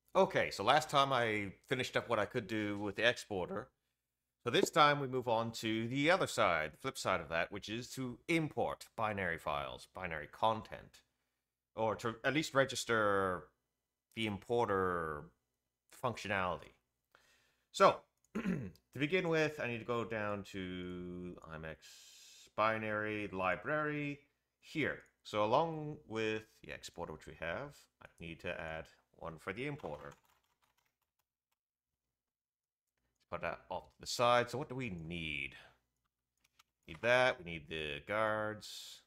Okay, so last time I finished up what I could do with the exporter. So this time we move on to the other side, the flip side of that, which is to import binary files, binary content, or to at least register the importer functionality. So, to begin with, I need to go down to IMX binary library here. So along with the exporter which we have, I need to add one for the importer. Put that off to the side. So what do we need? Need that. We need the guards.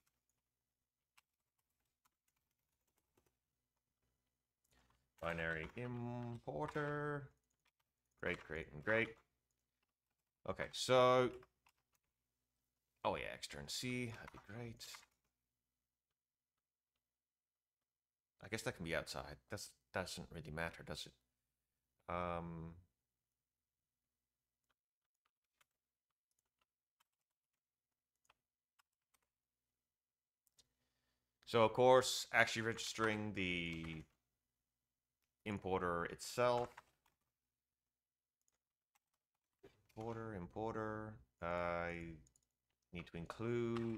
Binary importer. Great, great, and great. Okay, so... Oh yeah, extern C. That'd be great. I guess that can be outside. That doesn't really matter, does it? So of course, actually registering the importer itself. Importer. I need to include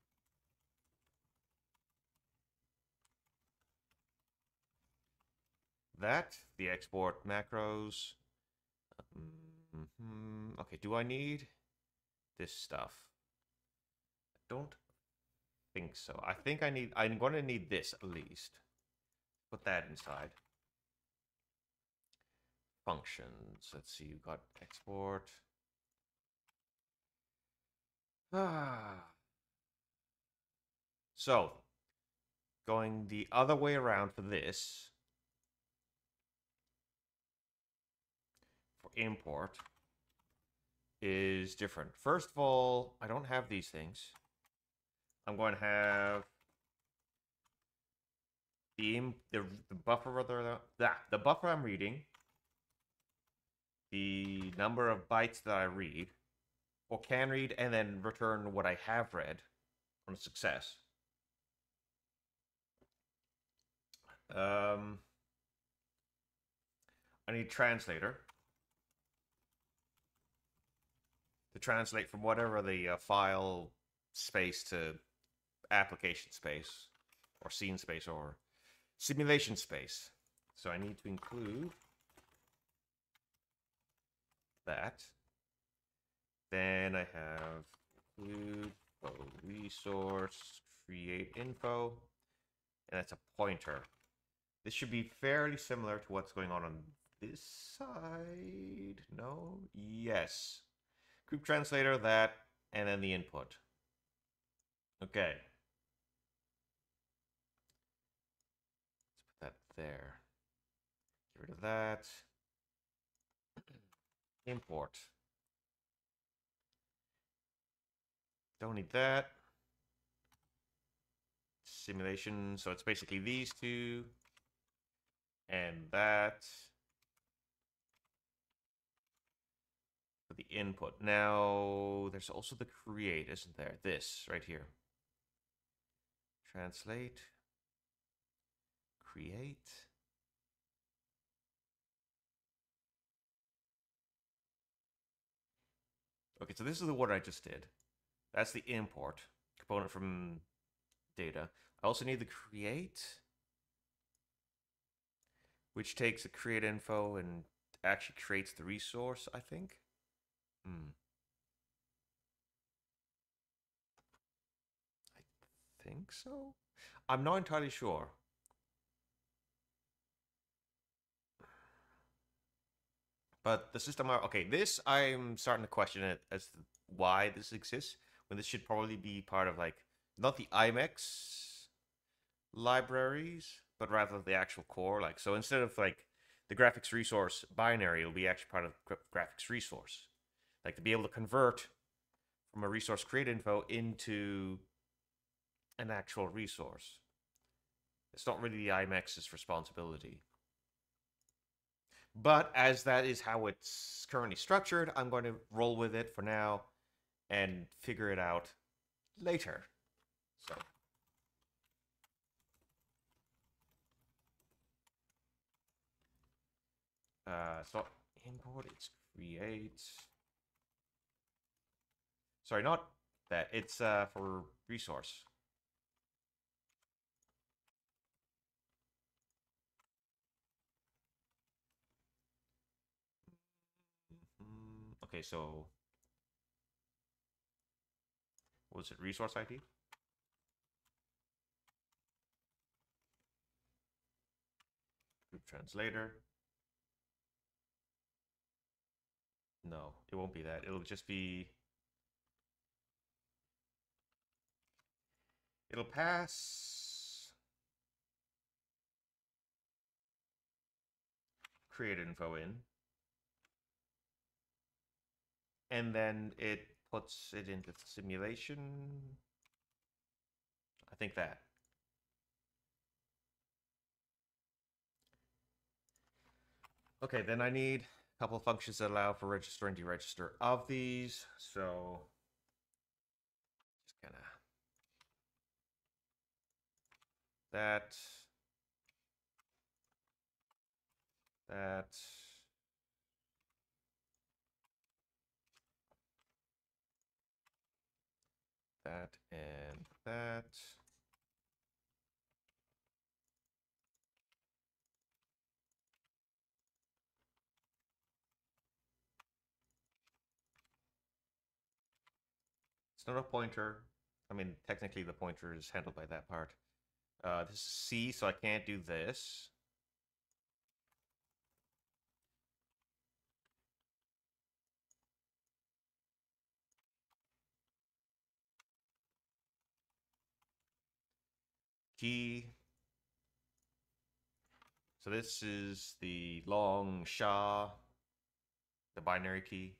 that, the export macros. Okay, do I need this stuff? I don't think so. I'm going to need this at least. Put that inside. Functions. Let's see, you've got export. So, going the other way around for this, for import, is different. First of all, I don't have these things. I'm going to have the buffer, rather, the buffer I'm reading, the number of bytes that I read, or can read, and then return what I have read on a success. I need translator to translate from whatever the file space to application space, or scene space, or simulation space. So I need to include that. Then I have include resource create info, and that's a pointer. This should be fairly similar to what's going on this side. No? Yes. Group translator, that, and then the input. Okay. Let's put that there. Get rid of that. Import. Don't need that. Simulation, so it's basically these two. And that. For the input. Now, there's also the create, isn't there? This, right here. Translate. Create. Okay, so this is the what I just did. That's the import component from data. I also need the create, which takes the create info and actually creates the resource, I think. I think so. I'm not entirely sure. But the system, okay, this I'm starting to question it as to why this exists, when this should probably be part of like, not the IMEX libraries, but rather the actual core. Like, so instead of like the graphics resource binary, it'll be actually part of graphics resource. Like to be able to convert from a resource create info into an actual resource. It's not really the IMEX's responsibility. But as that is how it's currently structured, I'm going to roll with it for now and figure it out later. So It's not import, it's create. Sorry, not that. It's for resource. Okay, so was it resource ID? Group translator. No, it won't be that. It'll just be. It'll pass create info in, and then it puts it into simulation. I think that. Okay, then I need a couple of functions that allow for register and deregister of these. So just kind of that, that, that, and that. It's not a pointer. I mean, technically the pointer is handled by that part. This is C, so I can't do this. Key. So this is the long SHA, the binary key.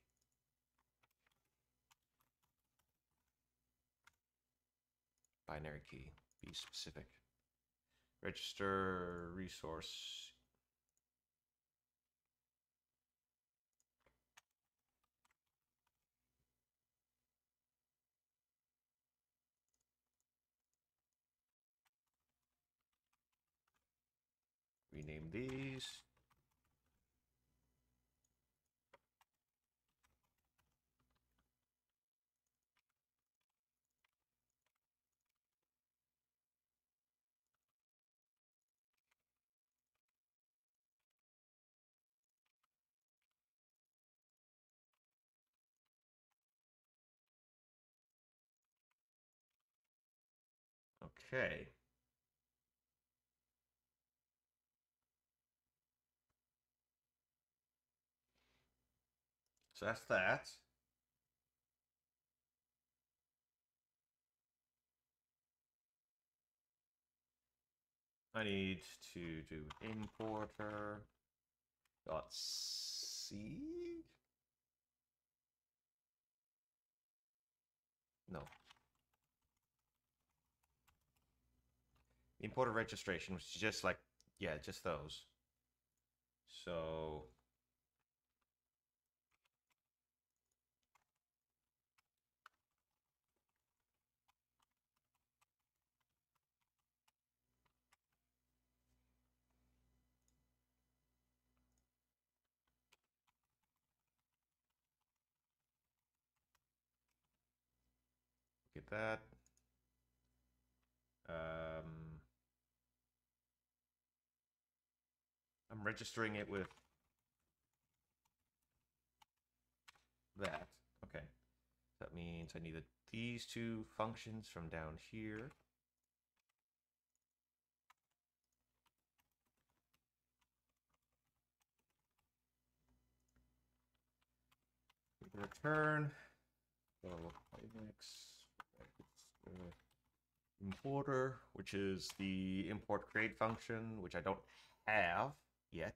Binary key, be specific. Register resource. Rename these. Okay. So that's that. I need to do importer dot c. No. Importer registration, which is just like, yeah, just those. So get that. I'm registering it with that. Okay. That means I needed these two functions from down here. Return. So importer, which is the import create function, which I don't have yet.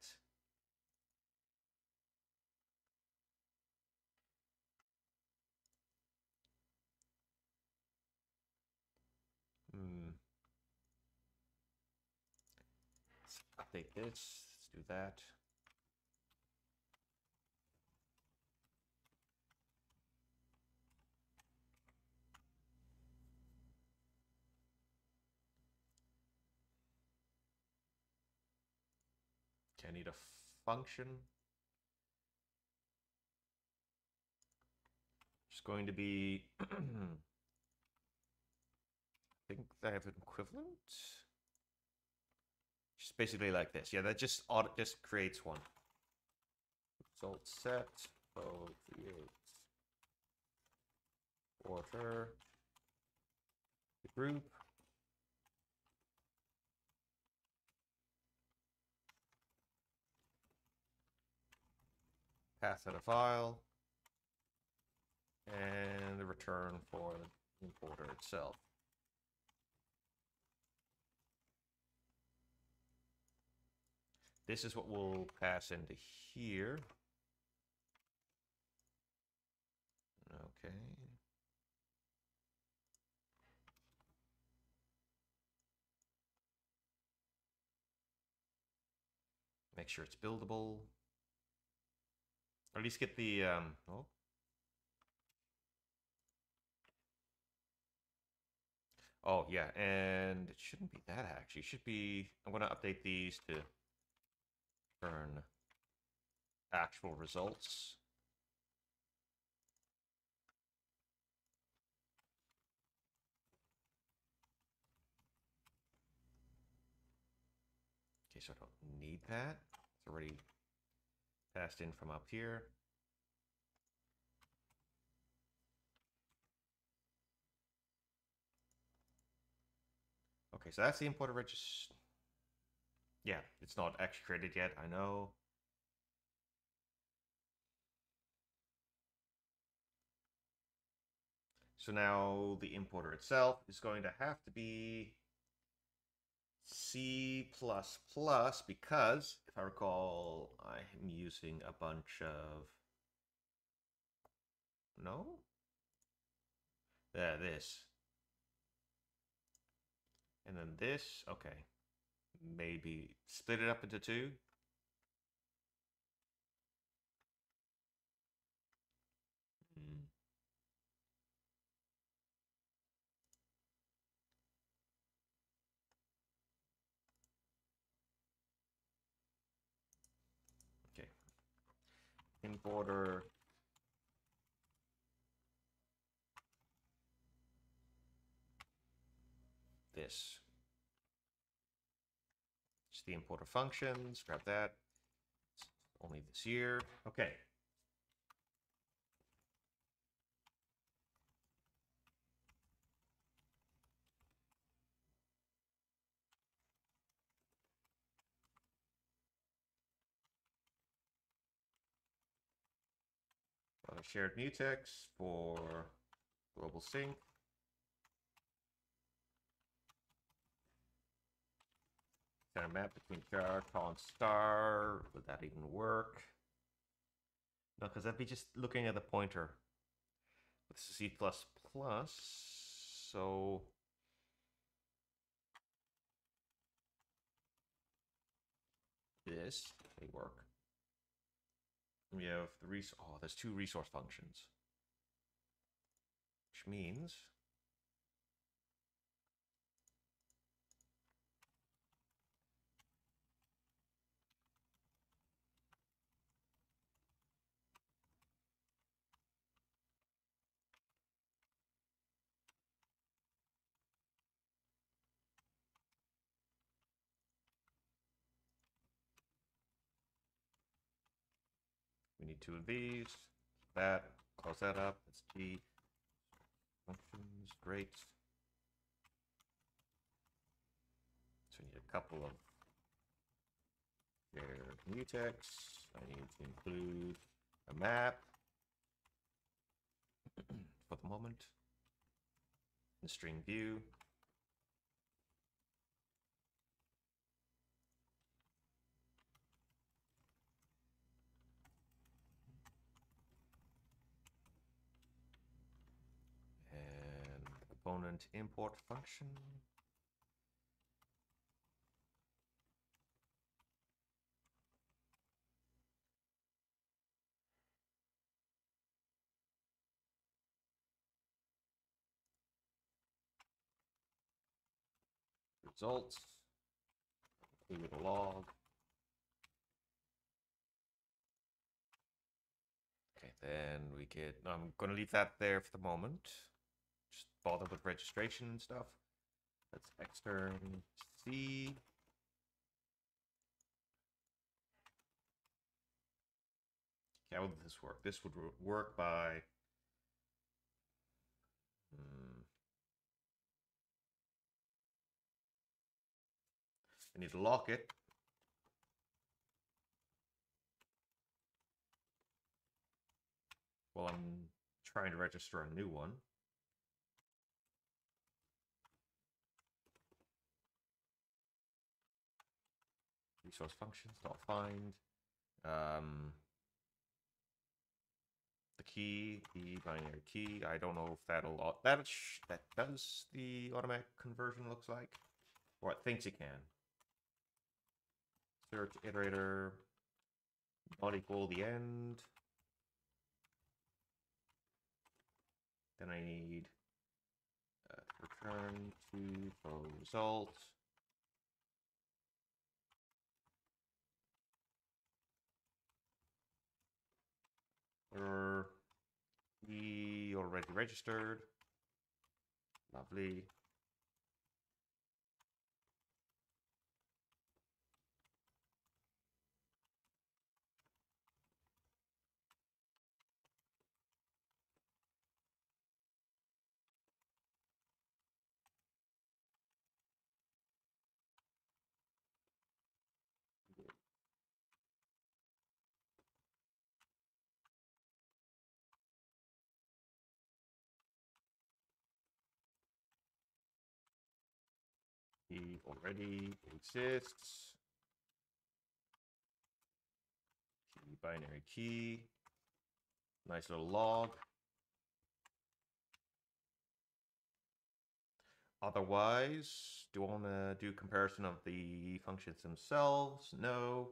Let's update this. Let's do that. Okay, I need a function. going to be, I think they have an equivalent. Just basically like this. Yeah, that just creates one. Result set, create order, the group. Pass out a file, and the return for the importer itself. This is what we'll pass into here. Okay. Make sure it's buildable. Or at least get the, oh. Oh, yeah, and it shouldn't be that actually. It should be, I'm going to update these to turn actual results. Okay, so I don't need that. It's already passed in from up here. Okay, so that's the importer register. Yeah, it's not actually created yet, I know. So now the importer itself is going to have to be C++ because, if I recall, I am using a bunch of... No? Yeah, this. And then this. Okay. Maybe split it up into two. Hmm. Okay. Importer. This. Just the importer functions. Grab that. It's only this year. Okay. Shared mutex for global sync. Kind of map between char, const star. Would that even work? No, because that'd be just looking at the pointer. This is C++, so this may work. We have the there's two resource functions, which means we need two of these. That, close that up. That's G. Functions, great. So we need a couple of shared mutex. I need to include a map for the moment. The string view. And component import function. Results. Include a log. Okay, Then we get, I'm going to leave that there for the moment. Just bother with registration and stuff. Let's extern C. Okay, how would this work? This would work by... I need to lock it. While I'm trying to register a new one. Resource functions, dot find. The key, the binary key. I don't know if that'll... That does the automatic conversion looks like. Or it thinks it can. Search iterator not equal the end. Then I need return to result. Or he already registered. Lovely. He already exists. Key binary key. Nice little log. Otherwise, do I want to do comparison of the functions themselves? No.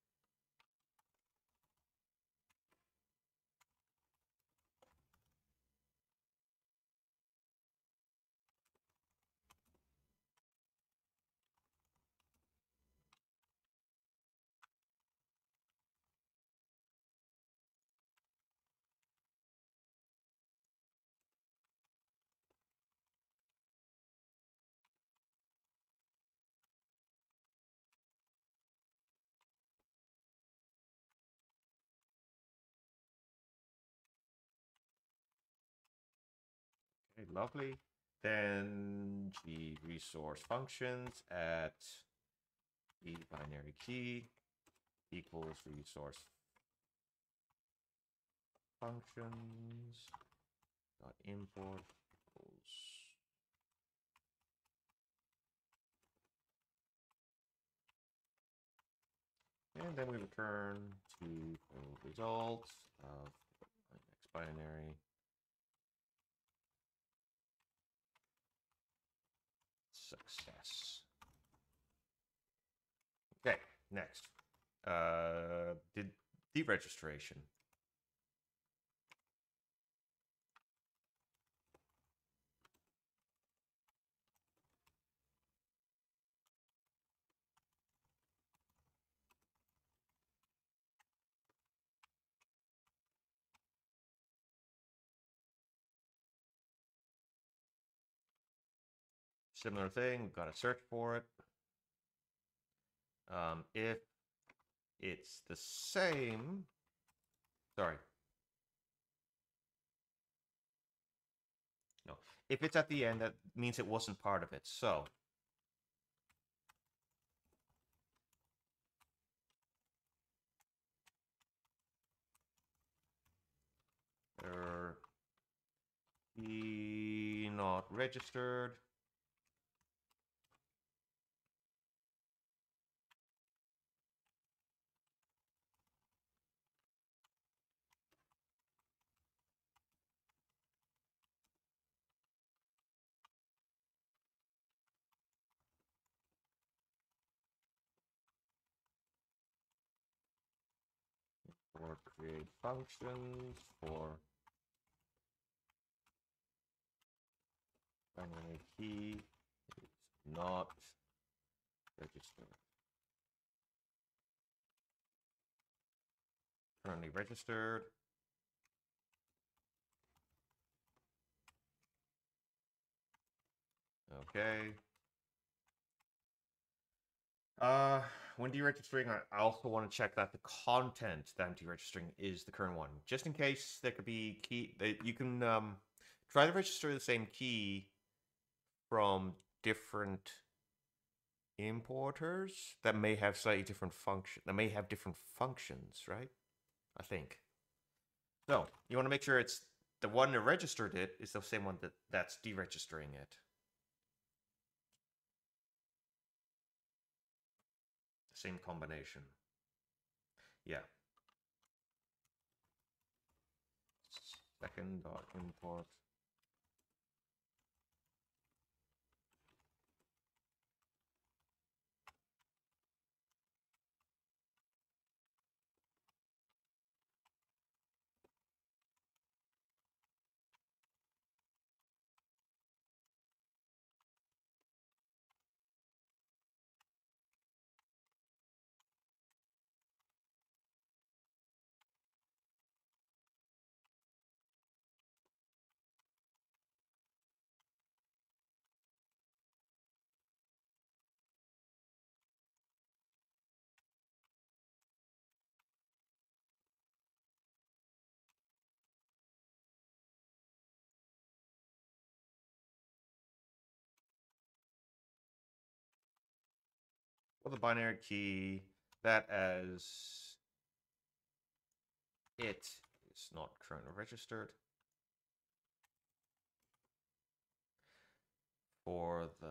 Okay, lovely. Then the resource functions at the binary key equals resource functions dot import equals and then we return to the results of next binary success. Okay, next. Did deregistration. Similar thing, we've got to search for it. If it's the same, sorry. No, if it's at the end, that means it wasn't part of it. So he not registered. Or create functions for binary key is not registered. Currently registered. Okay. When deregistering, I also want to check that the content that I'm deregistering is the current one, just in case there could be key that you can try to register the same key from different importers that may have slightly different functions, right? I think. So you want to make sure it's the one that registered it is the same one that's deregistering it. The same combination. Yeah. Second dot import. Well, the binary key that as it is not currently registered for the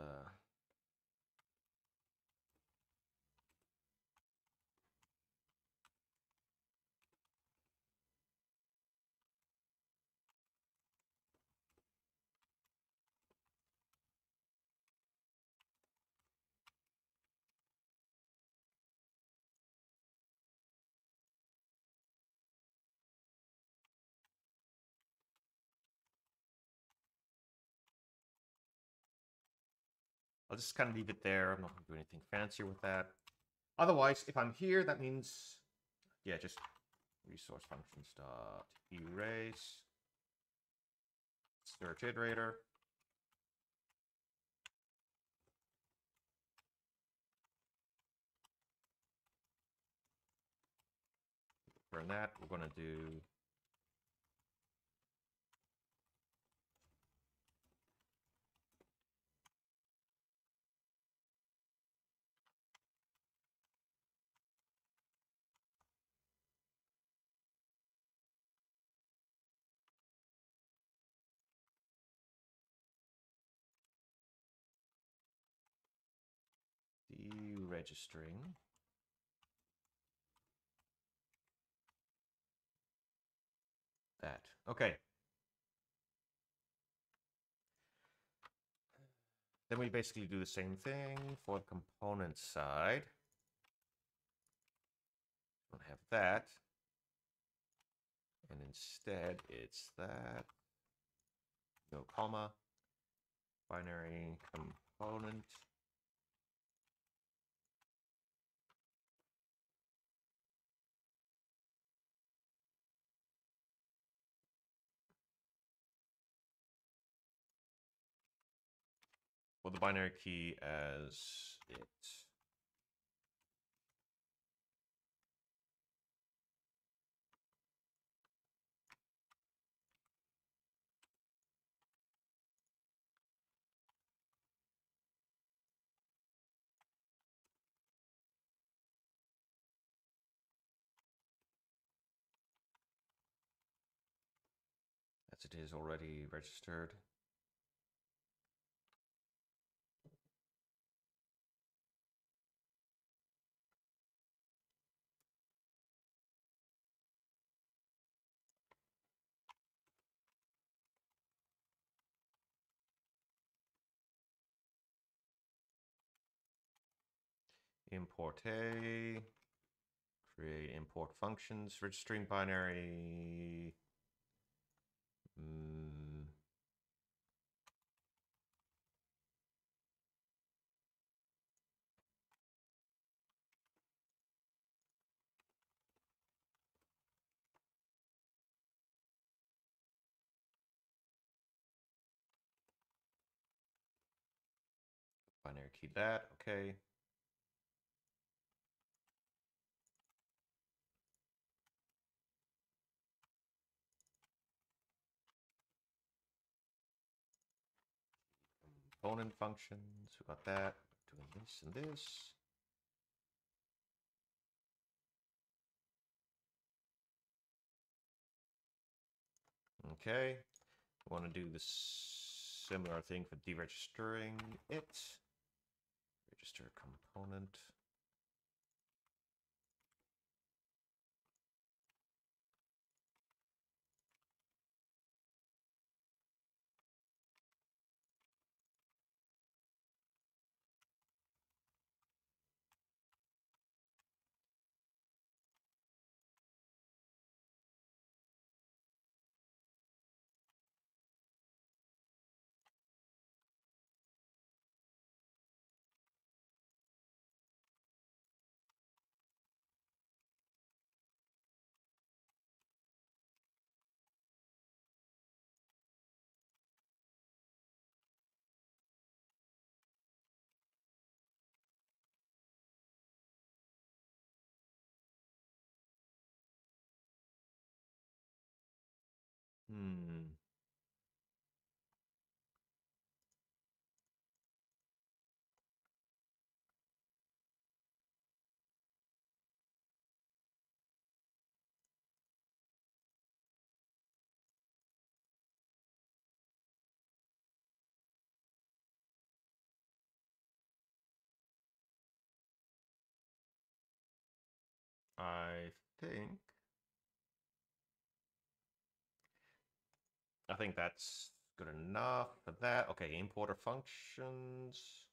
I'll just kind of leave it there. I'm not going to do anything fancier with that. Otherwise, if I'm here, that means, yeah, just resource functions dot erase search iterator. For that, we're going to do deregistering that. Okay. Then we basically do the same thing for the component side. Don't have that. And instead, it's that. No comma. Binary component. Well, the binary key as it. As it is already registered. Import a. Create import functions. Registering binary. binary key that. Okay. Component functions. We got that. Doing this and this. Okay. We want to do the similar thing for deregistering it. Register component. Hmm. I think that's good enough for that. Okay, importer functions.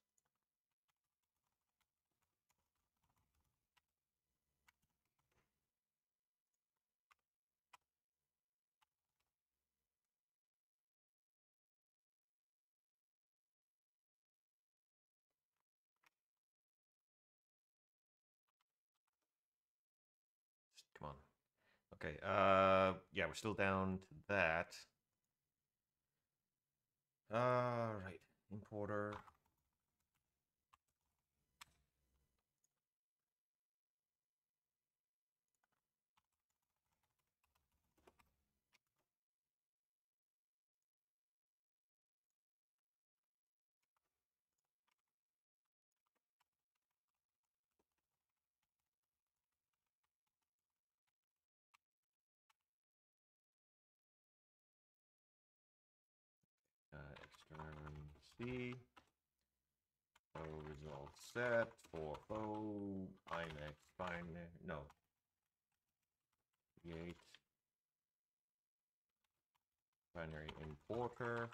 Come on. Okay, yeah, we're still down to that. Right. Importer. Extern C. Faux result set for faux IMAX binary. No. Create binary importer.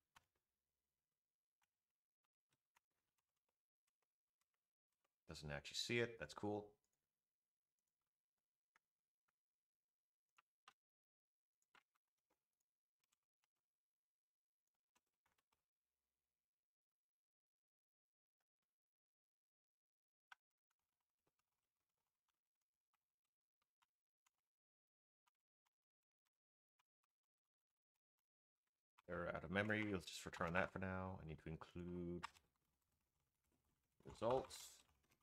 Doesn't actually see it. That's cool. They're out of memory. Let's just return that for now. I need to include results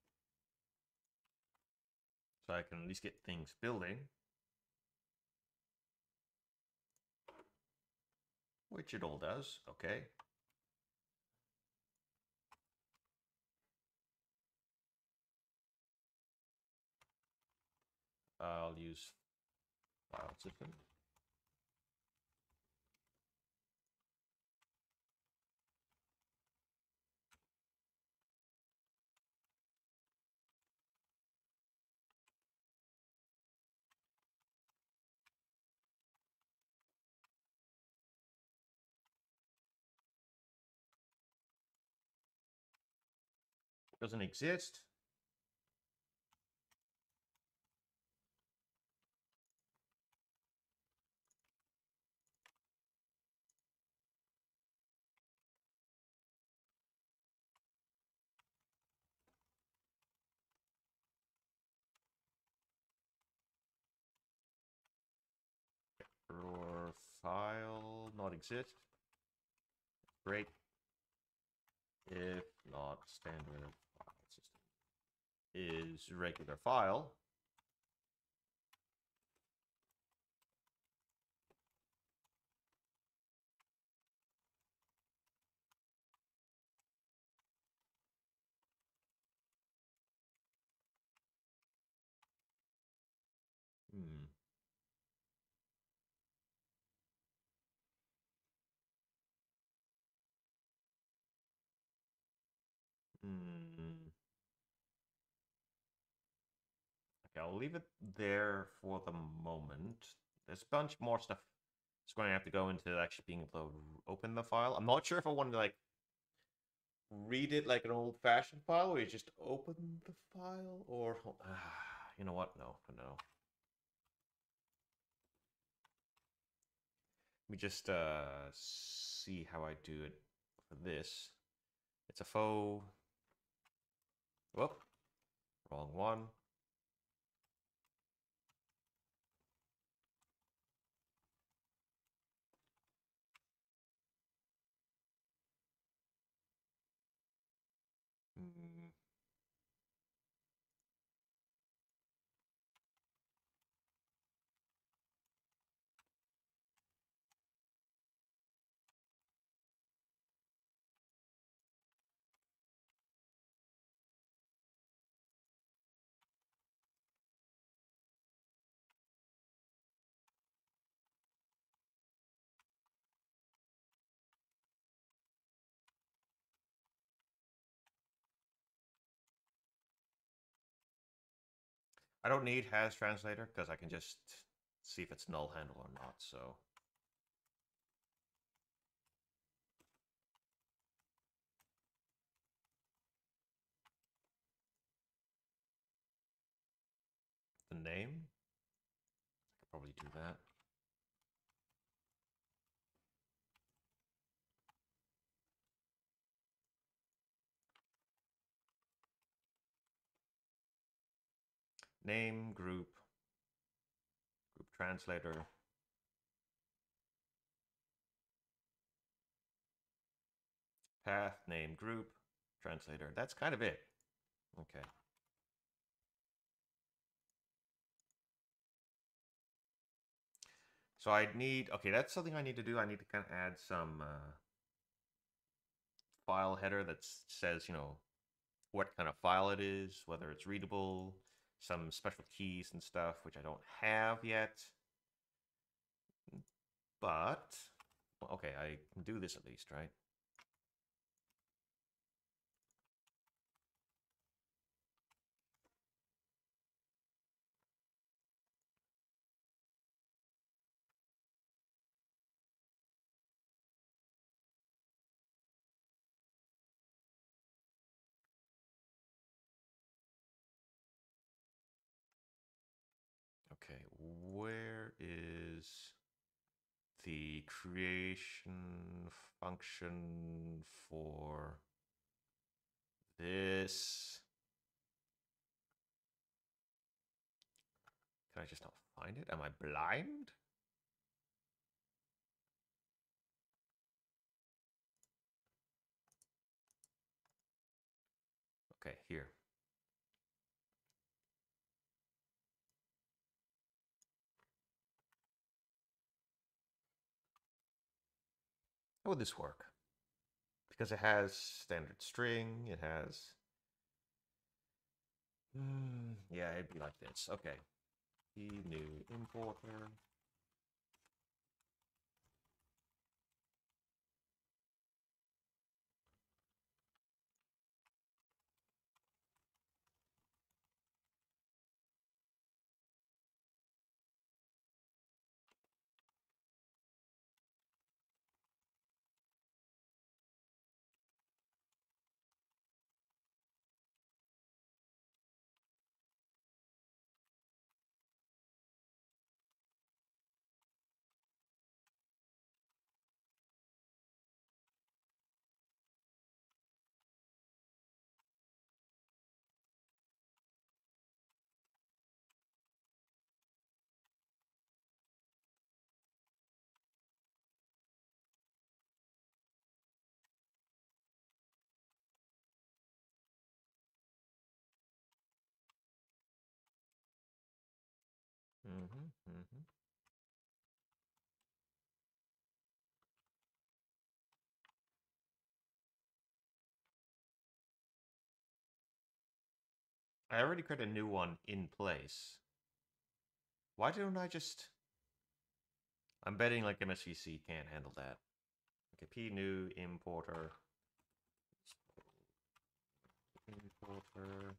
so I can at least get things building, which it all does. Okay. I'll use file system. Doesn't exist. Or file not exist. Great. If not standard file system is regular file. Hmm. Hmm. Okay, I'll leave it there for the moment. There's a bunch more stuff it's going to have to go into actually being able to open the file. I'm not sure if I want to like read it like an old-fashioned file where you just open the file, or you know what? No, no. Let me just see how I do it for this. It's a faux. Whoop, wrong one. Mm, I don't need has translator because I can just see if it's null handle or not. So the name, I could probably do that. Name, group translator, path, name, group, translator. That's kind of it. Okay. So I need, okay, that's something I need to do. I need to kind of add some file header that says, what kind of file it is, whether it's readable, some special keys and stuff, which I don't have yet. But, well, okay, I can do this at least, right? Okay, where is the creation function for this? Can I just not find it? Am I blind? Okay, here. How would this work? Because it has standard string, it has... yeah, it'd be like this. Okay. The new importer. Mm-hmm. I already created a new one in place. Why don't I just... I'm betting like MSVC can't handle that. Okay, p new importer. Importer.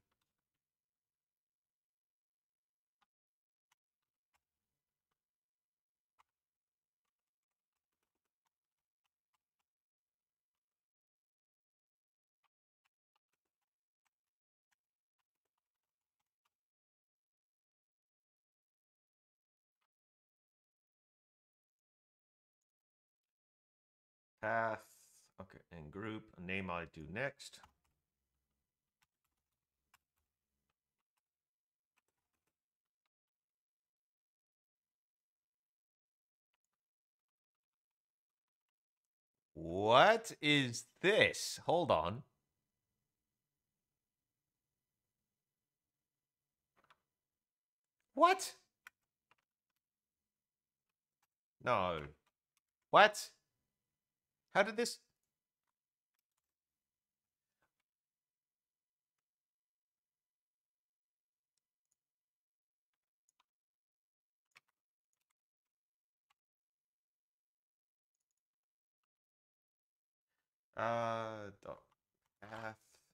Path. Okay, and group. A name I do next. What is this? Hold on. What? No. What? How did this... Dot path.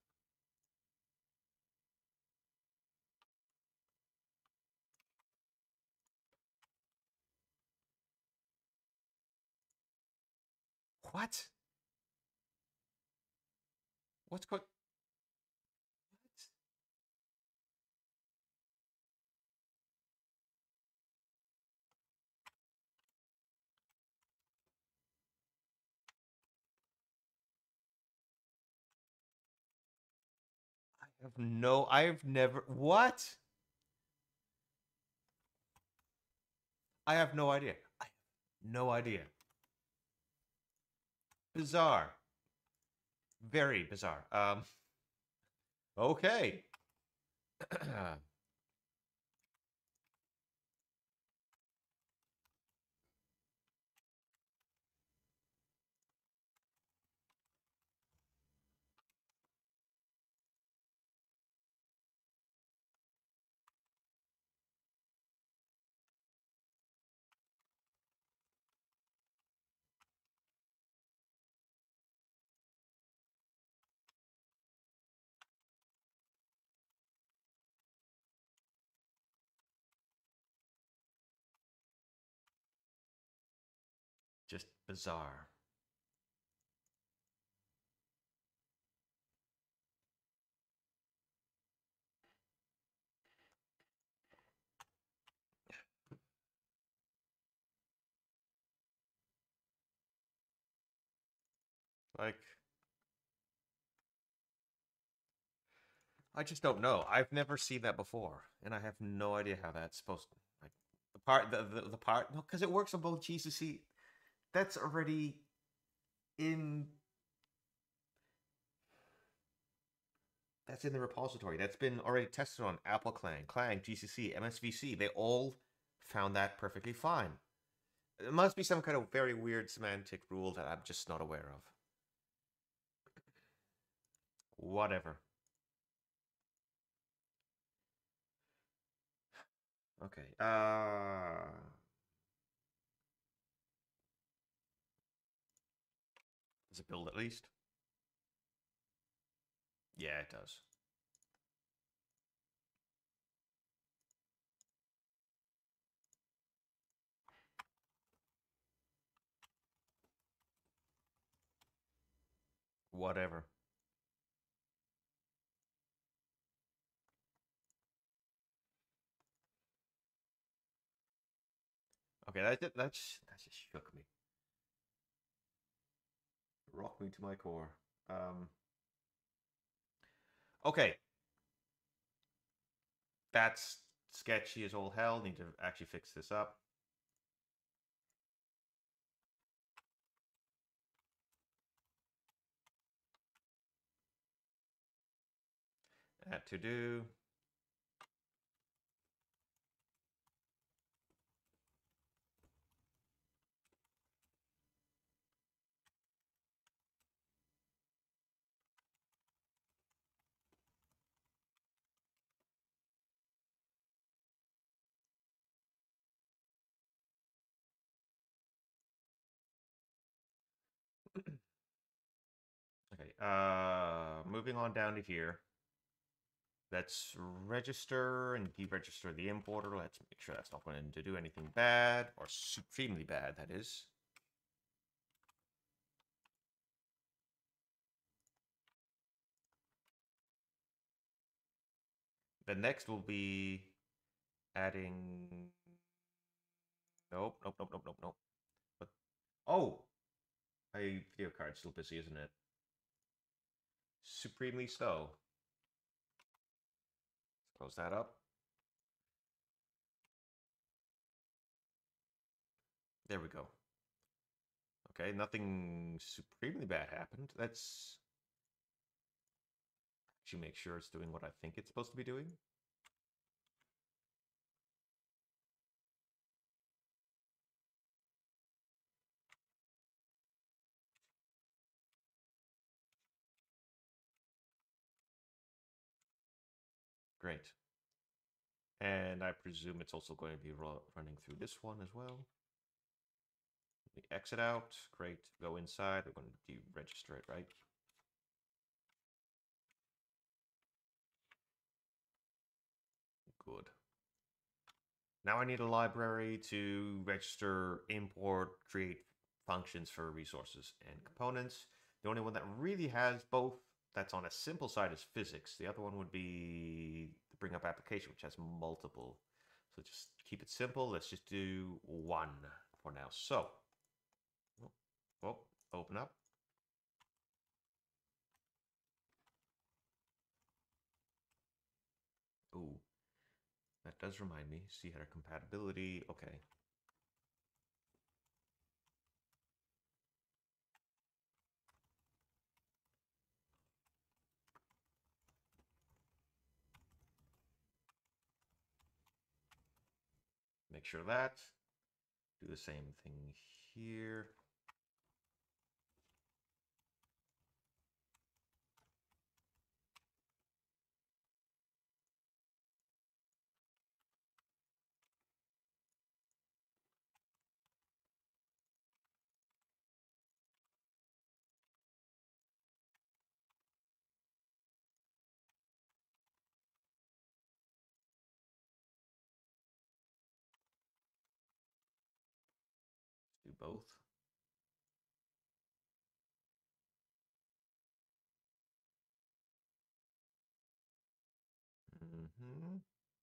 What? What's going... I've never... What? I have no idea. I have no idea. Bizarre. Very bizarre. Okay. Just bizarre. Like, I just don't know. I've never seen that before, and I have no idea how that's supposed to... Like, the part... No, because it works on both GCC. That's already in... That's in the repository. That's been already tested on Apple Clang, GCC, MSVC. They all found that perfectly fine. It must be some kind of very weird semantic rule that I'm just not aware of. Whatever. Okay. Does it build at least? Yeah, it does. Whatever. Okay, that just shook me. Rocked me to my core. Okay, that's sketchy as all hell. Need to actually fix this up. At to do. Moving on down to here. Let's register and deregister the importer. Let's make sure that's not going to do anything bad, or supremely bad, that is. The next will be adding... Nope, nope, nope, nope, nope, nope. But... Oh! My video card's still busy, isn't it? Supremely so. Let's close that up. There we go. Okay, nothing supremely bad happened. Let's actually make sure it's doing what I think it's supposed to be doing. Great. And I presume it's also going to be running through this one as well. We exit out. Great. Go inside. We're going to deregister it, right? Good. Now I need a library to register, import, create functions for resources and components. The only one that really has both that's on a simple side is physics. The other one would be the bring up application, which has multiple. So just keep it simple. Let's just do one for now. So, oh, open up. Ooh, that does remind me. See header compatibility. Okay. Make sure that. Do the same thing here. Do both. Mm-hmm.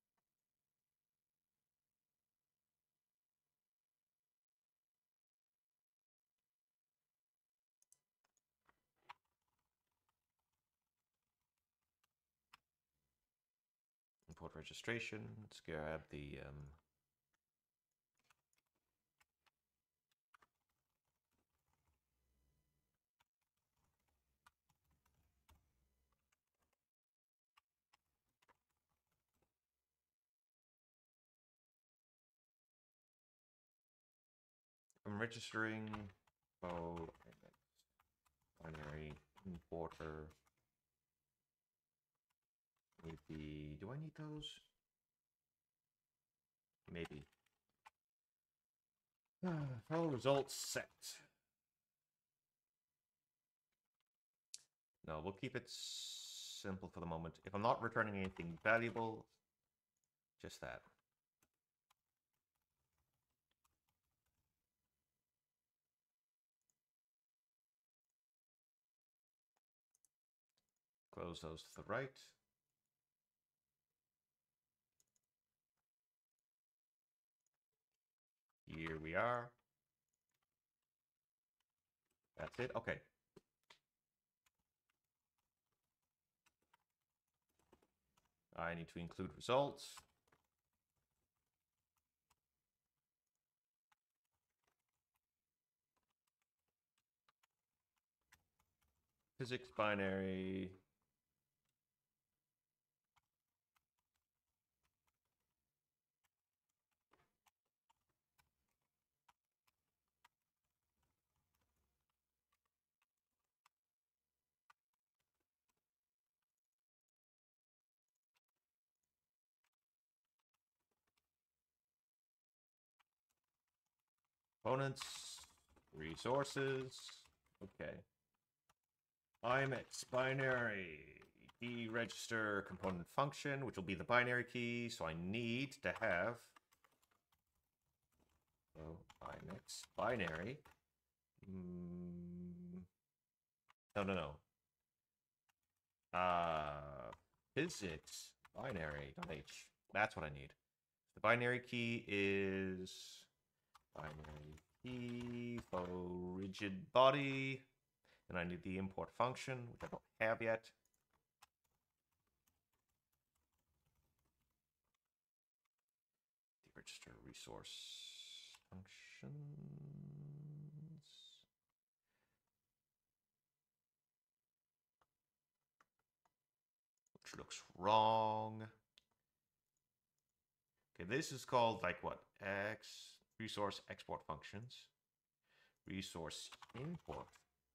Import registration. Let's grab the I'm registering binary importer. Need the do I need those? Maybe. File results set. No, we'll keep it simple for the moment. If I'm not returning anything valuable, just that. Close those to the right. Here we are. That's it. Okay. I need to include results. Physics binary. Components. Resources. Okay. IMX binary deregister component function, which will be the binary key. So I need to have IMX binary. No. Physics binary.h. That's what I need. The binary key is binary key for rigid body. And I need the import function, which I don't have yet. The register resource functions. Which looks wrong. Okay, this is called like what? Resource export functions. Resource import.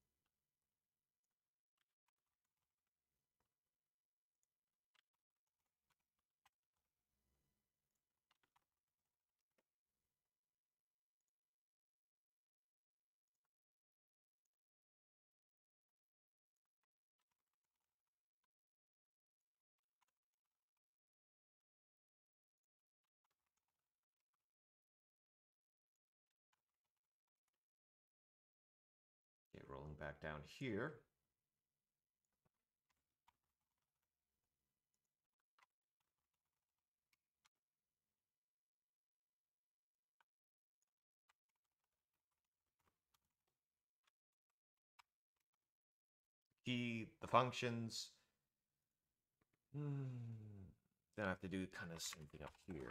Okay, rolling back down here. Key, the functions. Then I have to do kind of the same thing up here.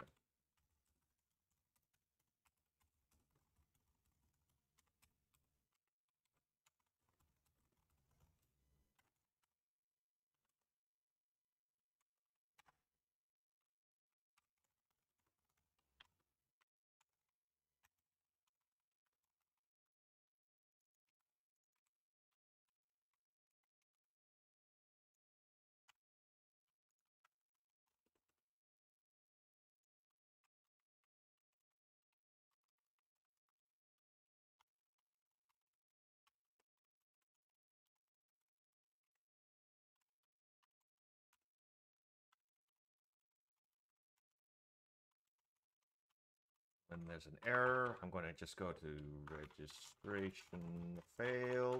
When there's an error, I'm going to just go to registration failed.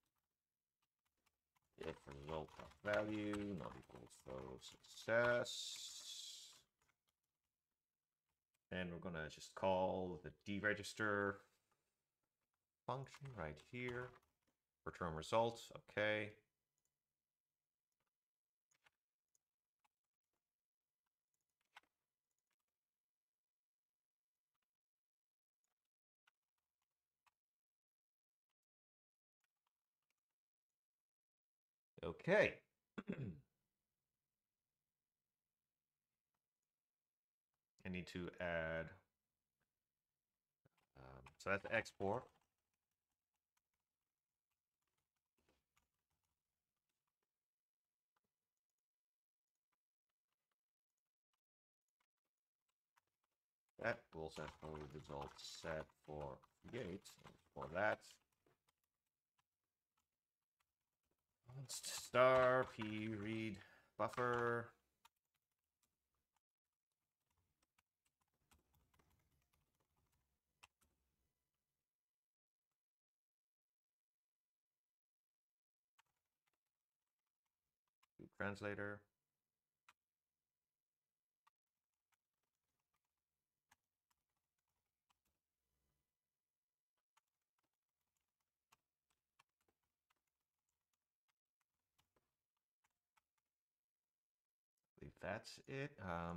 If result of value not equals to success. And we're going to just call the deregister function right here. Return results. Okay. Okay. I need to add. So that's export. That will set for results set for create for that. Star p read buffer. Translator. I believe that's it.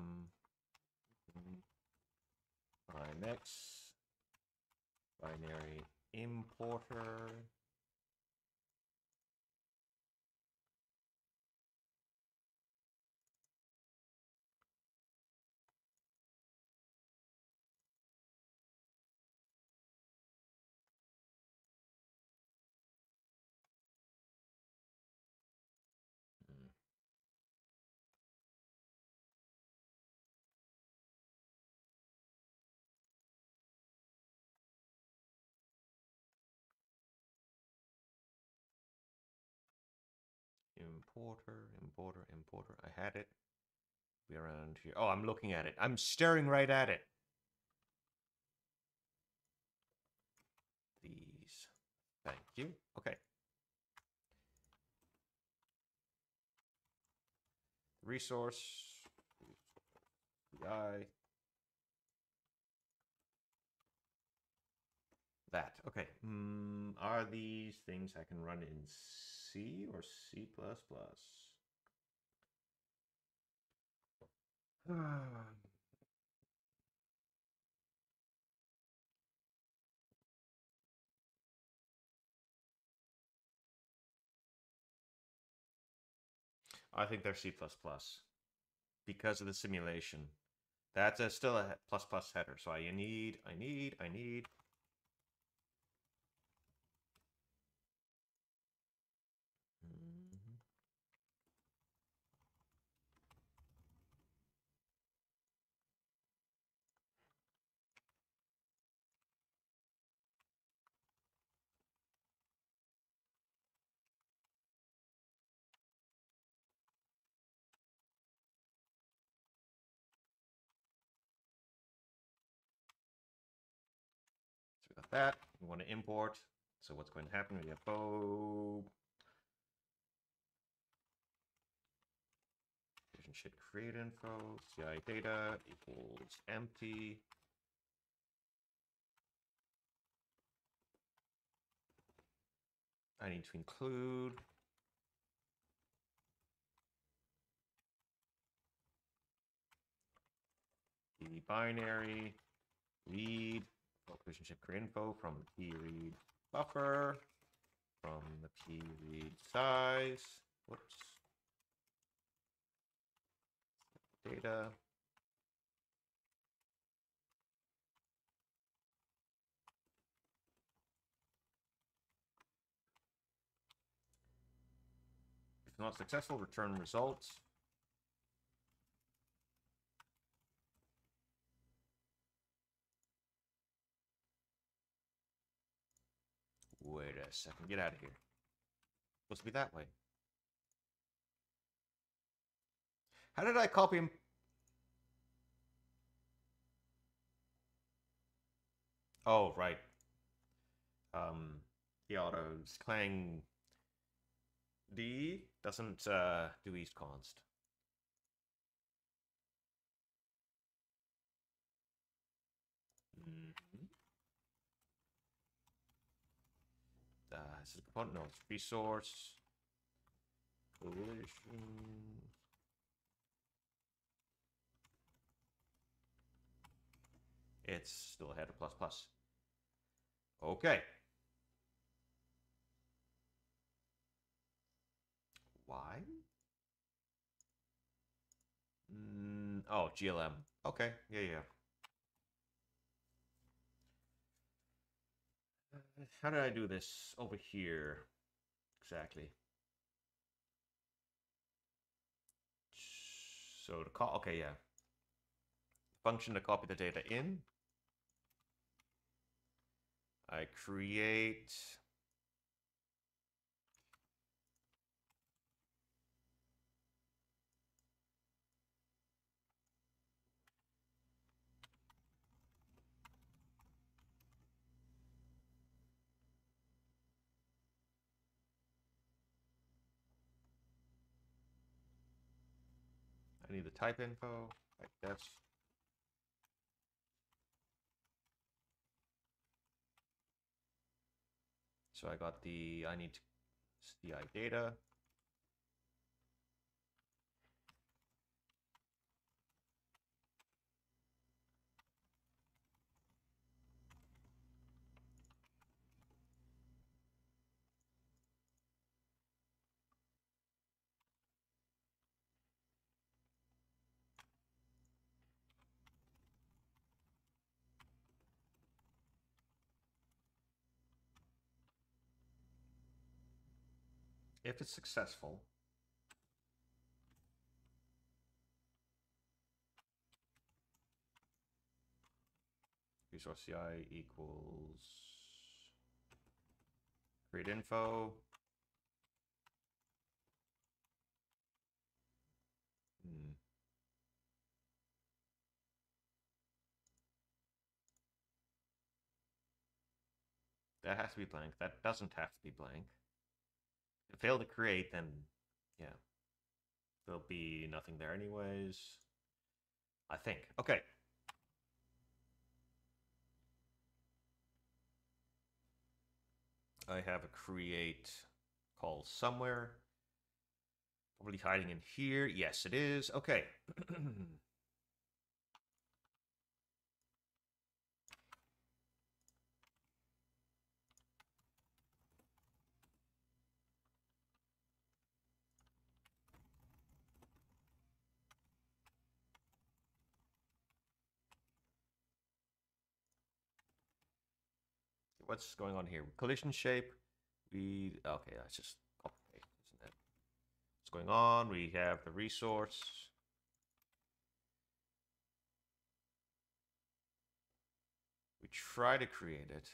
IMX binary importer. importer. I had it. Be around here. Oh, I'm looking at it. I'm staring right at it. These. Thank you. Okay. Resource. PI. That. Okay. Are these things I can run in C or C++? I think they're C++ because of the simulation. That's still a plus plus header. So I need. Mhm. So we got that. We want to import. So what's going to happen? We have O. Vision should create info. CI data equals empty. I need to include the binary read vision should create info from the p read buffer from the p read size. Whoops. Data. If not successful, return results. Wait a second. Get out of here. Supposed to be that way. How did I copy him? Oh, right. The autos. Clang D doesn't do east const. Mm-hmm. This is a component. No, it's resource. Collision. It's still ahead of plus plus. Okay. Why? Oh, GLM. Okay. Yeah. How did I do this over here? Exactly. So to call. Okay, yeah. Function to copy the data in. I create. I need the type info, like this. So I got the, I need CI data. If it's successful, resource CI equals create info. That has to be blank. That doesn't have to be blank. If it failed to create, then yeah, there'll be nothing there anyways. I think. Okay. I have a create call somewhere. Probably hiding in here. Yes, it is. Okay. What's going on here? Collision shape. Okay, that's just copy paste, isn't it? What's going on? We have the resource. We try to create it.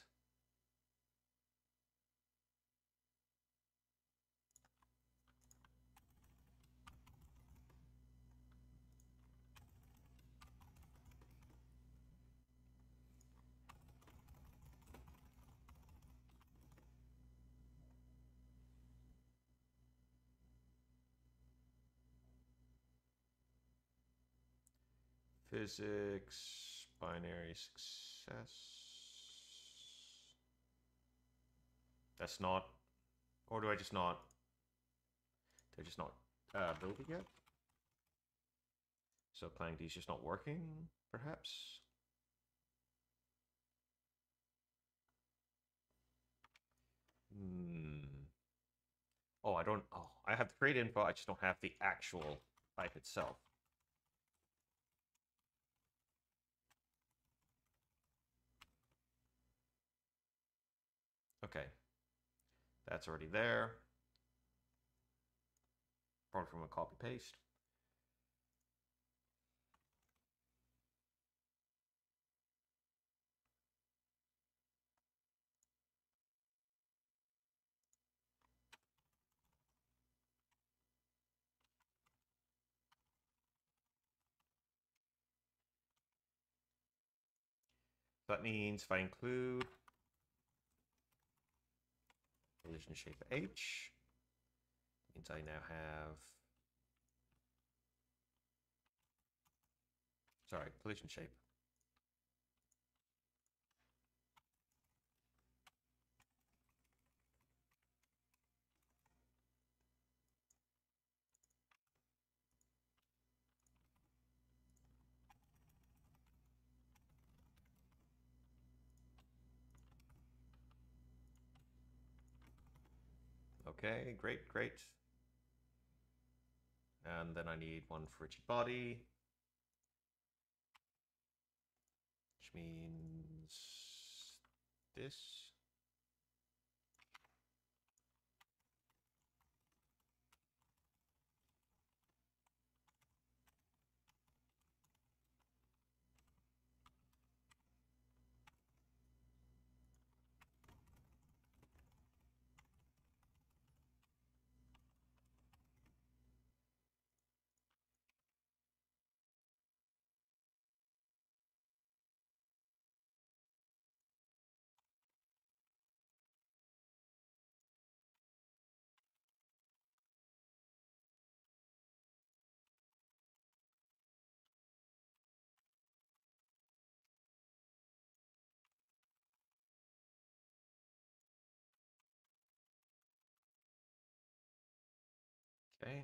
Physics, binary success. That's not, or do I just not? They're just not built it yet. So Clang D is just not working, perhaps. Hmm. Oh, I don't. Oh, I have the create info. I just don't have the actual type itself. Okay, that's already there. Probably from a copy paste. That means if I include collision shape H, means I now have, sorry, collision shape. Okay, great, great. And then I need one for rigid body, which means this. Okay.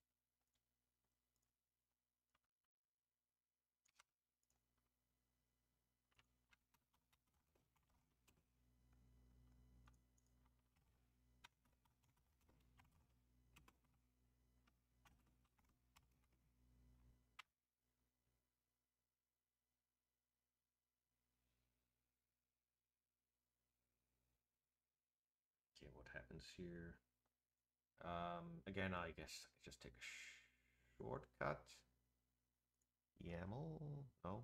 Okay, what happens here? Again, I guess I could just take a shortcut. YAML? No.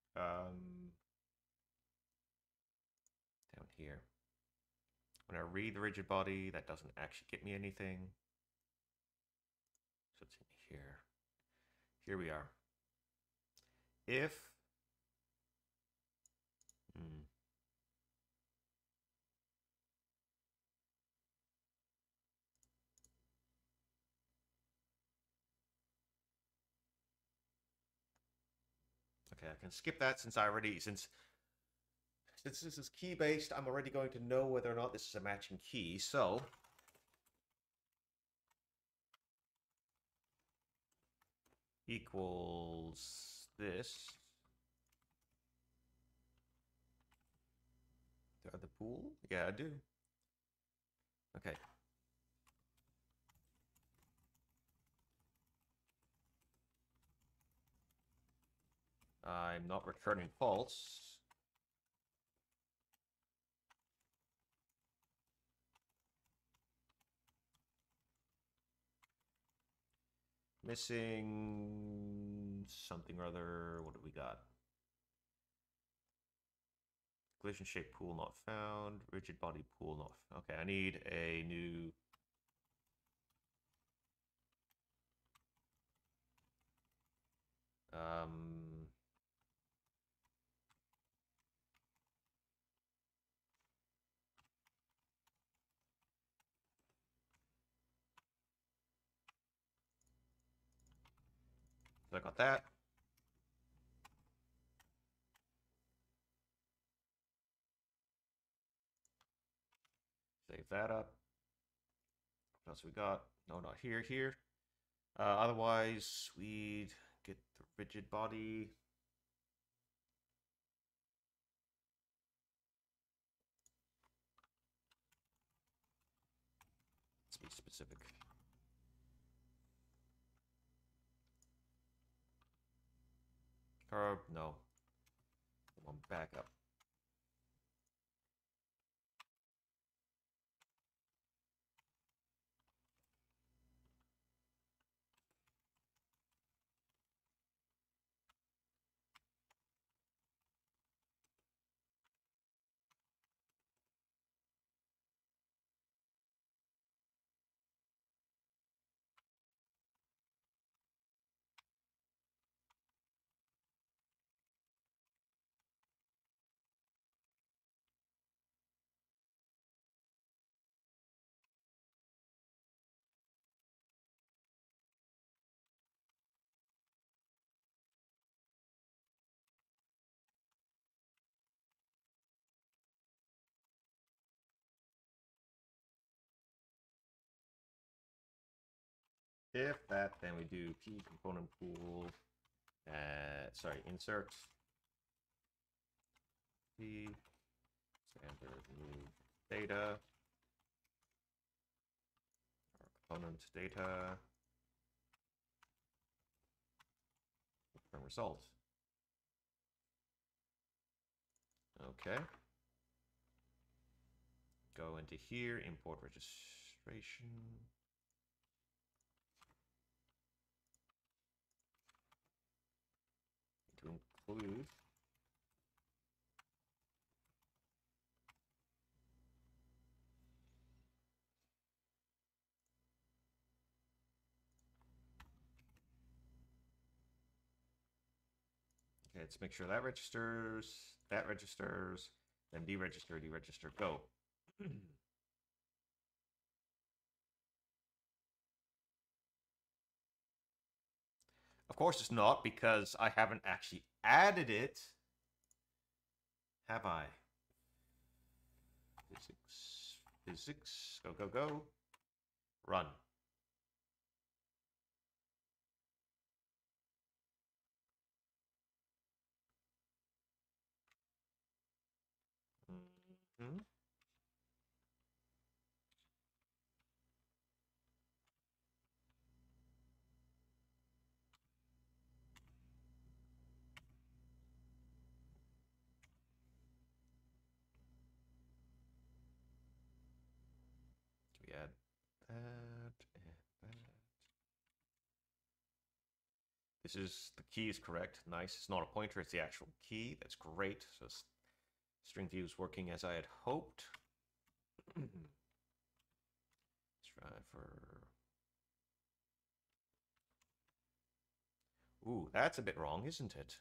Down here. When I read the rigid body, that doesn't actually get me anything. So it's in here. Here we are. If Okay, I can skip that since since this is key based, I'm already going to know whether or not this is a matching key. So equals this. Do I have the pool? Yeah, I do. Okay. I'm not returning false. Missing something or other. What do we got? Collision shape pool not found. Rigid body pool not found. Okay, I need a new. Um, so I got that. Save that up. What else we got? No, not here. Here. Otherwise, we'd get the rigid body. Let's be specific. Or no. One back up. If that, then we do p component pool. Sorry, insert p standard new data or component data return result. Okay. Go into here, import registration. To include okay, let's make sure that registers, then deregister, deregister, go. Of course it's not, because I haven't actually added it. Have I? Physics, physics, go, go, go. Run. Mm-hmm. We add that and that. This is, the key is correct. Nice. It's not a pointer, it's the actual key. That's great. So string view is working as I had hoped. Let's try for... Ooh, that's a bit wrong, isn't it?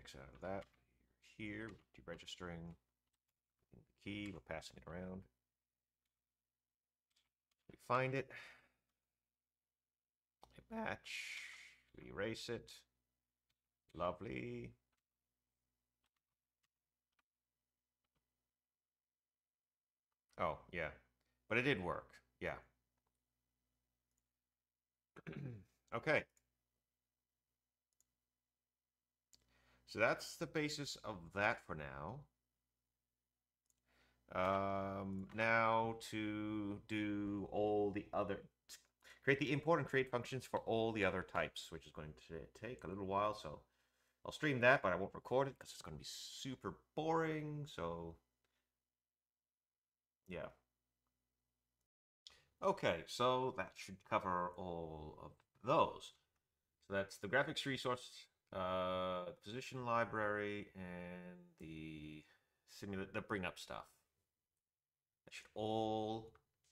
X out of that. Here, deregistering the key, we're passing it around. We find it. We match. We erase it. Lovely. Oh, yeah. But it did work. Yeah. Okay. So that's the basis of that for now. Now to do all the other, create the import and create functions for all the other types, which is going to take a little while. So I'll stream that, but I won't record it because it's going to be super boring. So yeah. Okay, so that should cover all of those. So that's the graphics resource, position library, and the the bring up stuff. That should all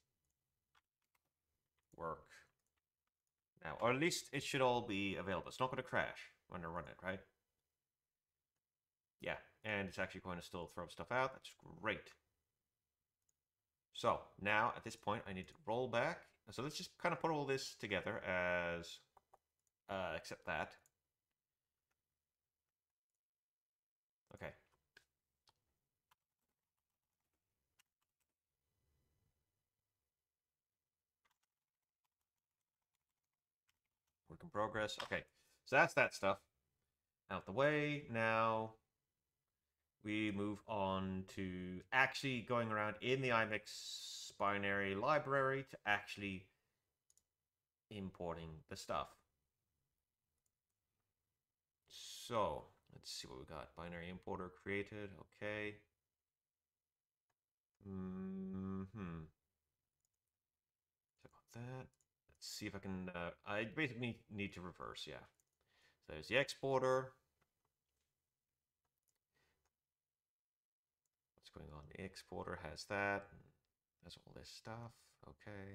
work now, or at least it should all be available. It's not going to crash when I run it, right? Yeah, and it's actually going to still throw stuff out. That's great. So now at this point, I need to roll back. So let's just kind of put all this together as, except that. Okay. Work in progress. Okay, so that's that stuff out the way. Now we move on to actually going around in the IMX binary library to actually importing the stuff. So let's see what we got. Binary importer created. Okay. So I got that. Let's see if I can. I basically need to reverse. Yeah. So there's the exporter. What's going on? The exporter has that. Has all this stuff. Okay.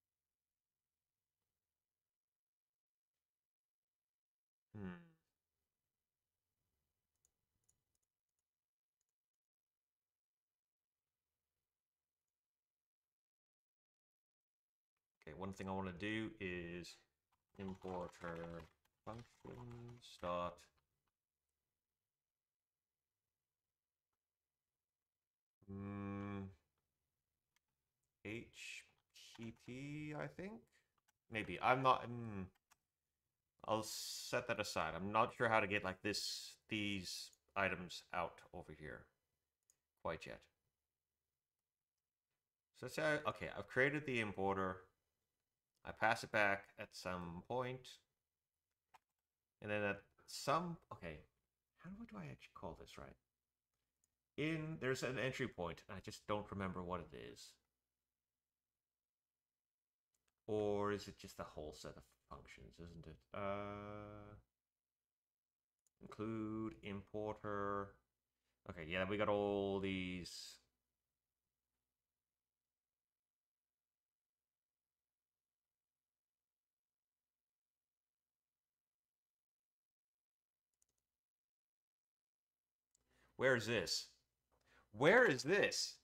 Okay, one thing I want to do is import her functions dot HTT, I think. Maybe I'm not. I'll set that aside. I'm not sure how to get like these items out over here quite yet. So say, okay, I've created the importer. I pass it back at some point, and then at some, okay, how do I actually call this right? There's an entry point, and I just don't remember what it is. Or is it just a whole set of functions, isn't it? Include importer. Okay, yeah, we got all these. Where is this? Where is this?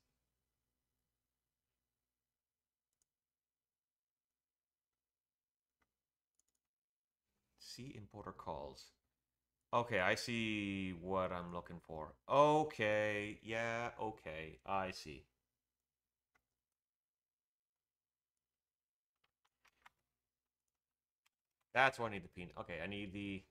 See importer calls. Okay, I see what I'm looking for. Okay, yeah, okay, I see. That's what I need the peanut. Okay, I need the.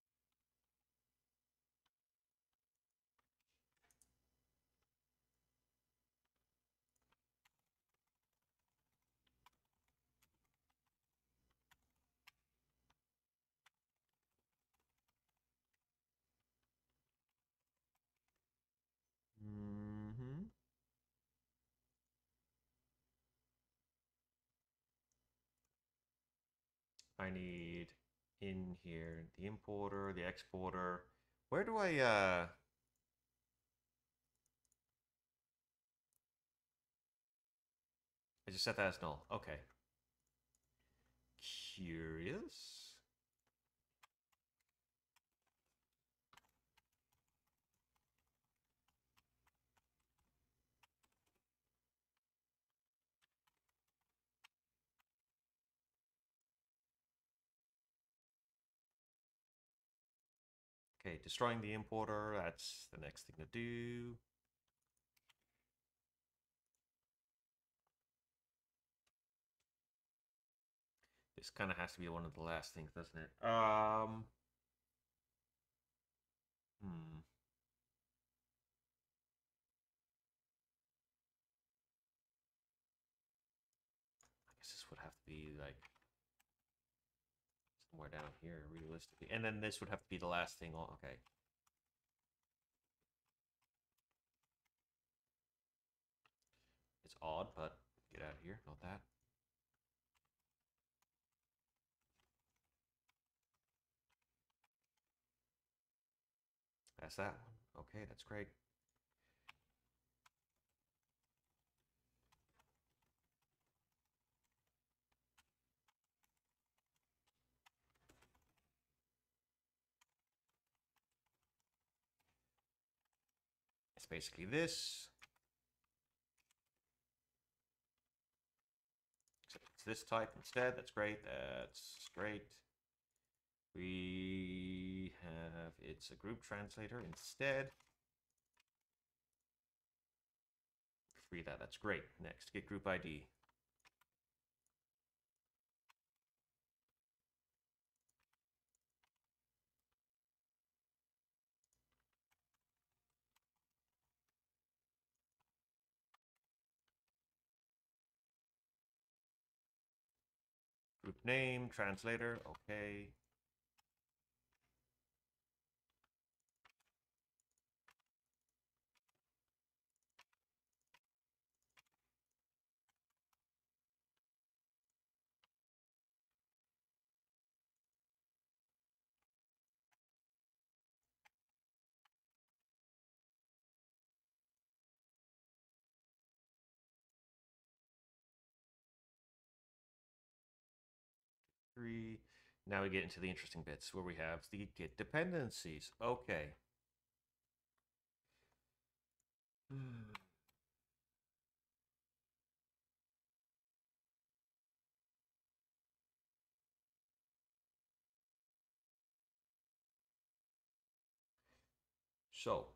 I need in here the importer, the exporter. Where do I I just set that as null. Okay. Curious. Okay, destroying the importer, that's the next thing to do. This kind of has to be one of the last things, doesn't it? Hmm. I guess this would have to be like somewhere down here, realistically. And then this would have to be the last thing. Okay. It's odd, but get out of here. Not that. That's that one. Okay, that's great. It's basically this. Except it's this type instead. That's great. That's great. We have, it's a group translator instead. Free that. That's great. Next, get group ID. Group name, translator. Okay. Three. Now we get into the interesting bits where we have the get dependencies. Okay. So,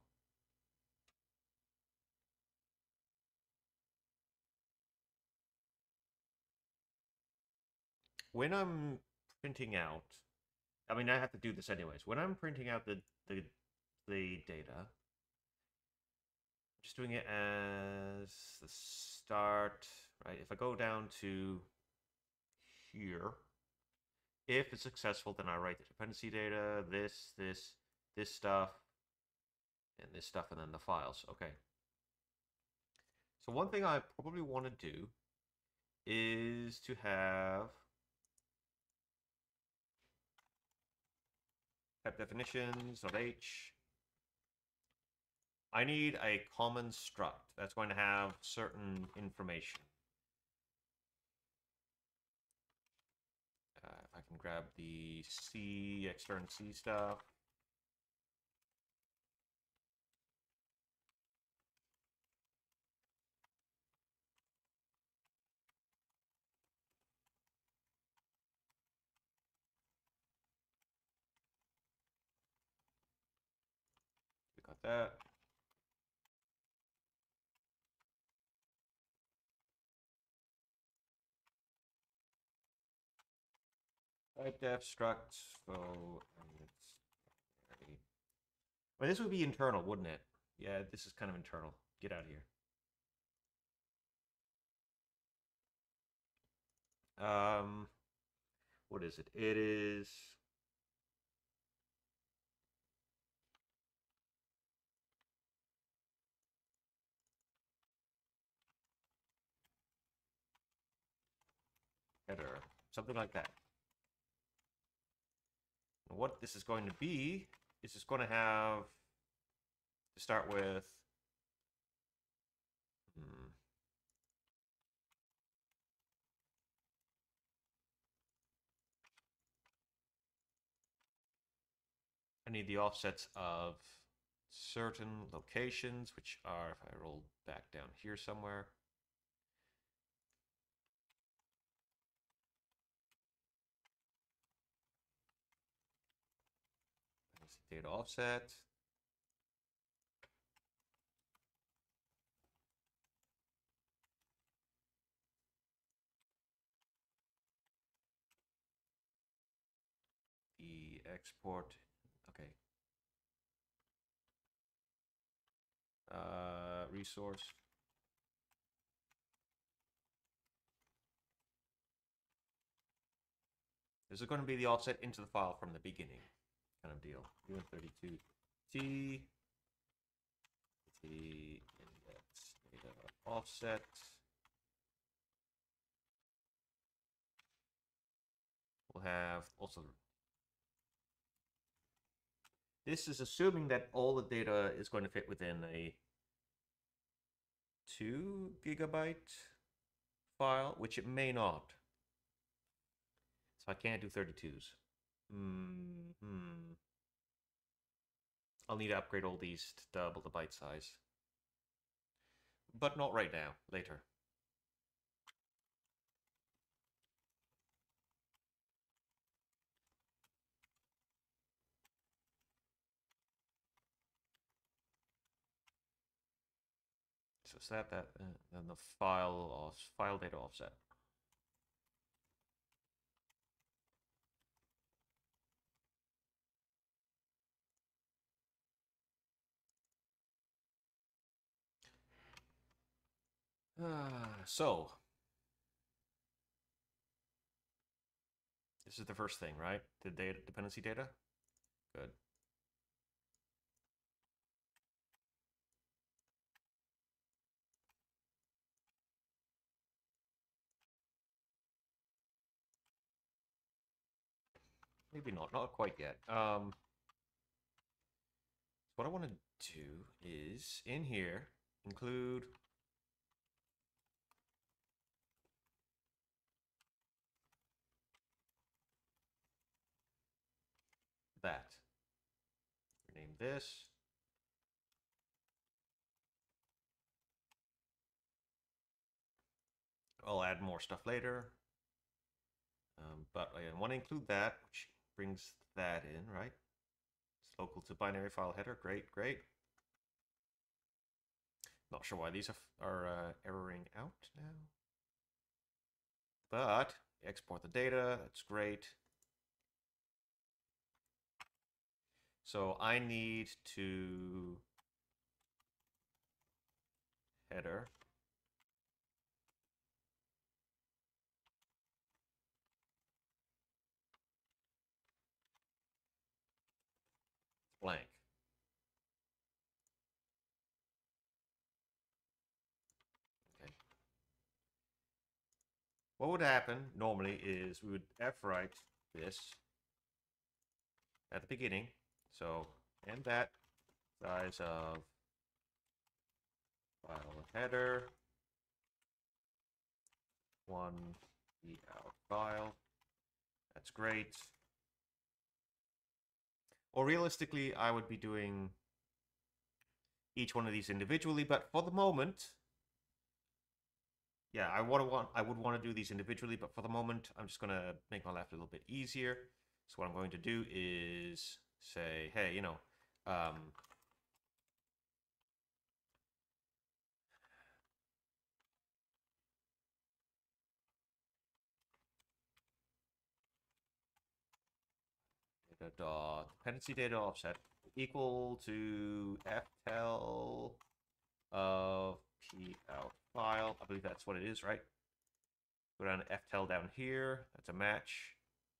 when I'm printing out, I mean, I have to do this anyways. When I'm printing out the data, I'm just doing it as the start, right? If I go down to here, if it's successful, then I write the dependency data, this stuff, and this stuff, and then the files. Okay. So one thing I probably want to do is to have type definitions of H. I need a common struct that's going to have certain information. If I can grab the C, extern C stuff. We got that. Type def struct. So well, this would be internal, wouldn't it? Yeah, this is kind of internal. Get out of here. What is it? It is header, something like that. And what this is going to be is it's going to have to start with I need the offsets of certain locations, which are, if I roll back down here somewhere, Data offset. The export. Okay. Resource. This is going to be the offset into the file from the beginning, kind of deal. UN32T index data offset. We'll have also. This is assuming that all the data is going to fit within a 2 gigabyte file, which it may not. So I can't do 32s. I'll need to upgrade all these to double the byte size. But not right now, later. So set that, then the file data offset. So this is the first thing, right? The data dependency data. Good. Maybe not quite yet. What I want to do is in here include that. Rename this. I'll add more stuff later. But I want to include that, which brings that in, right? It's local to binary file header. Great, great. Not sure why these are erroring out now. But export the data. That's great. So I need to header blank. Okay. What would happen normally is we would fwrite this at the beginning. So, and that size of file header, one out file. That's great. Or realistically, I would be doing each one of these individually, but for the moment, yeah, I would want to do these individually, but for the moment, I'm just going to make my life a little bit easier. So what I'm going to do is say, hey, you know, data dot dependency data offset equal to ftl of p out file. I believe that's what it is, right? Go down to ftl down here. That's a match.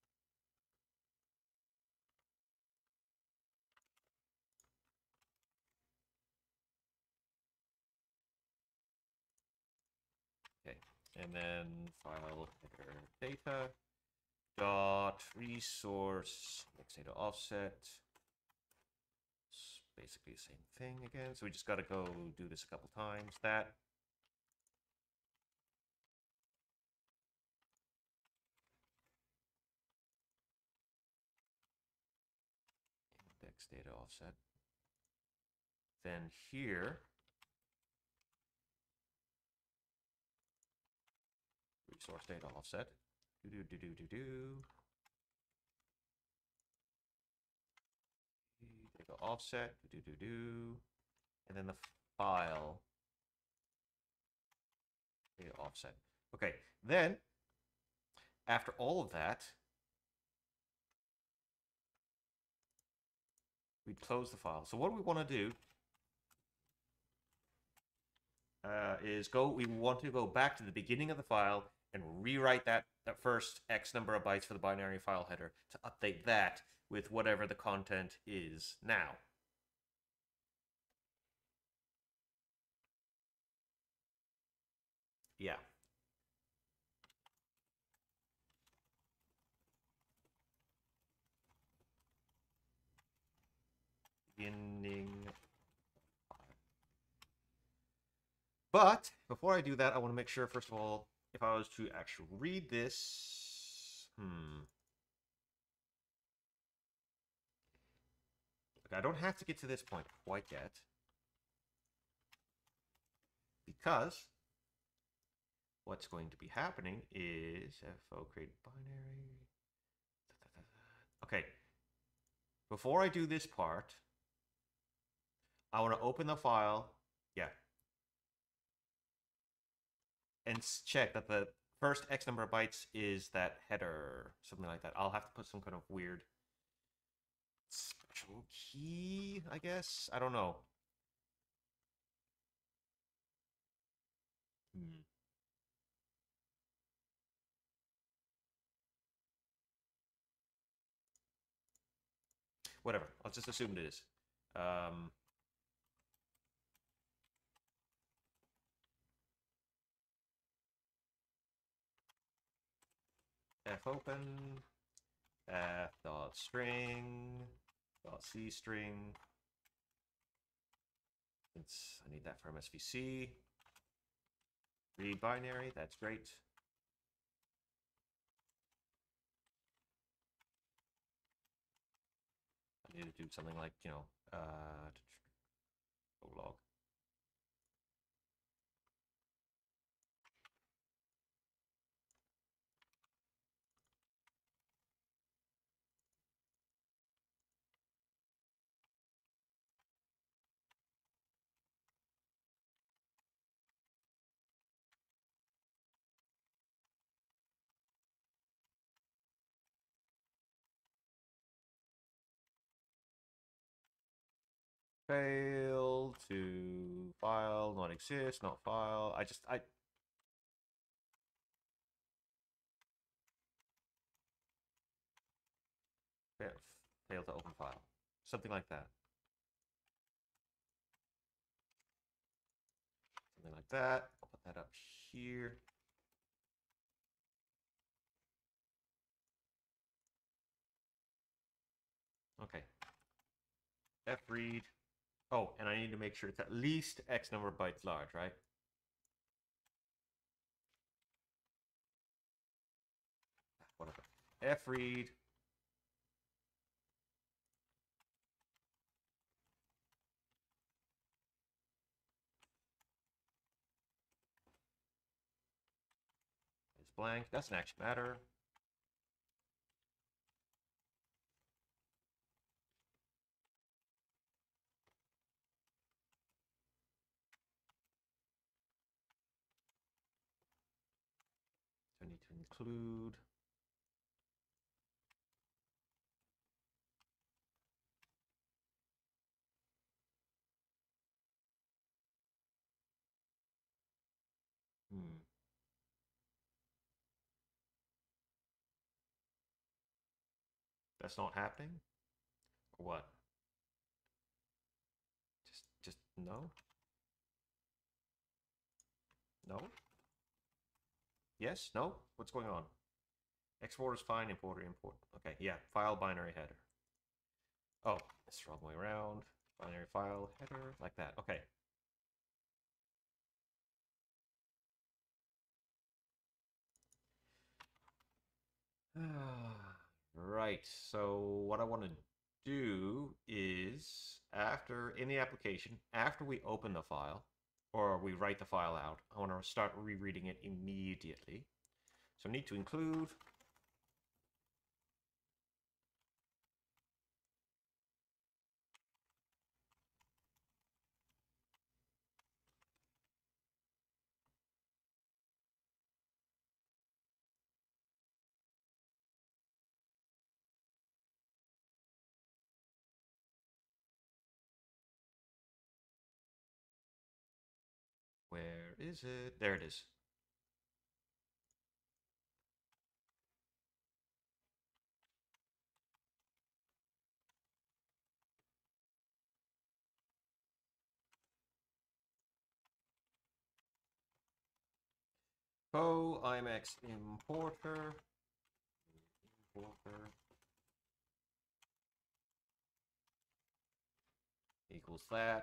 Okay, and then file header data dot resource next data offset. It's basically the same thing again. So we just got to go do this a couple times. That. Index data offset. Then here, resource data offset. Do. So offset, and then the file, offset. Okay, then after all of that, we close the file. So what we want to do we want to go back to the beginning of the file and rewrite that first X number of bytes for the binary file header to update that with whatever the content is now. Yeah. Beginning. But before I do that, I want to make sure, first of all, if I was to actually read this, okay, I don't have to get to this point quite yet, because what's going to be happening is fo create binary. Okay, before I do this part, I want to open the file, and check that the first X number of bytes is that header, something like that. I'll have to put some kind of weird special key, I guess. I don't know. Whatever. I'll just assume it is. Fopen f.string .cstring. Since I need that for MSVC. Read binary, that's great. I need to do something like, log. Fail to file, not exist, not file. Fail to open file. Something like that. Something like that. I'll put that up here. Okay. Fread. Oh, and I need to make sure it's at least X number of bytes large, right? Whatever. Fread. It's blank. Doesn't actually matter. So I need to include. That's not happening? Or what? Just no? No? Yes? No? What's going on? Export is fine, importer, import. Okay, yeah, file binary header. Oh, it's the wrong way around. Binary file header, like that. Okay. Right, so what I want to do is, in the application, after we open the file, or we write the file out, I want to start rereading it immediately. So I need to include Where is it? There it is. Oh, IMX importer. Importer equals that.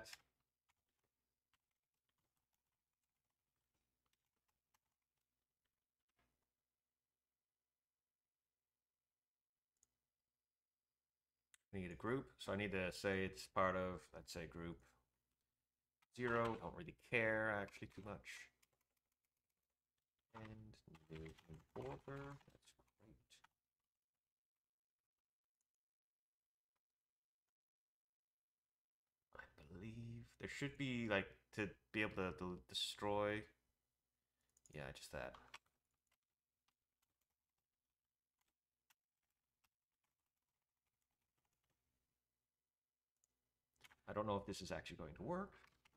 We need a group, so I need to say it's part of, let's say, group 0. Don't really care actually too much. And new importer. That's great. I believe there should be like to be able to destroy. Yeah, just that. I don't know if this is actually going to work.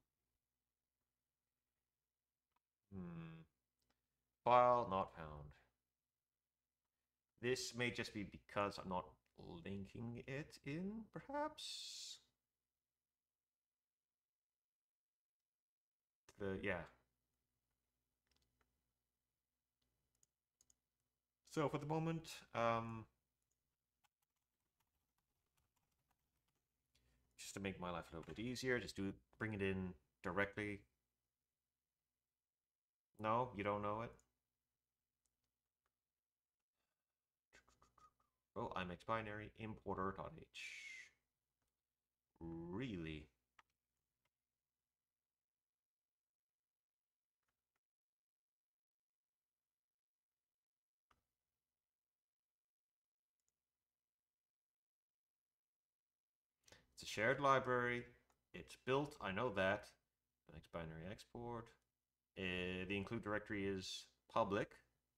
File not found. This may just be because I'm not linking it in, perhaps. Yeah. So for the moment, just to make my life a little bit easier, just bring it in directly. No, you don't know it. Oh, IMX binary importer.h. Really? It's a shared library. It's built. I know that. IMX binary export. The include directory is public.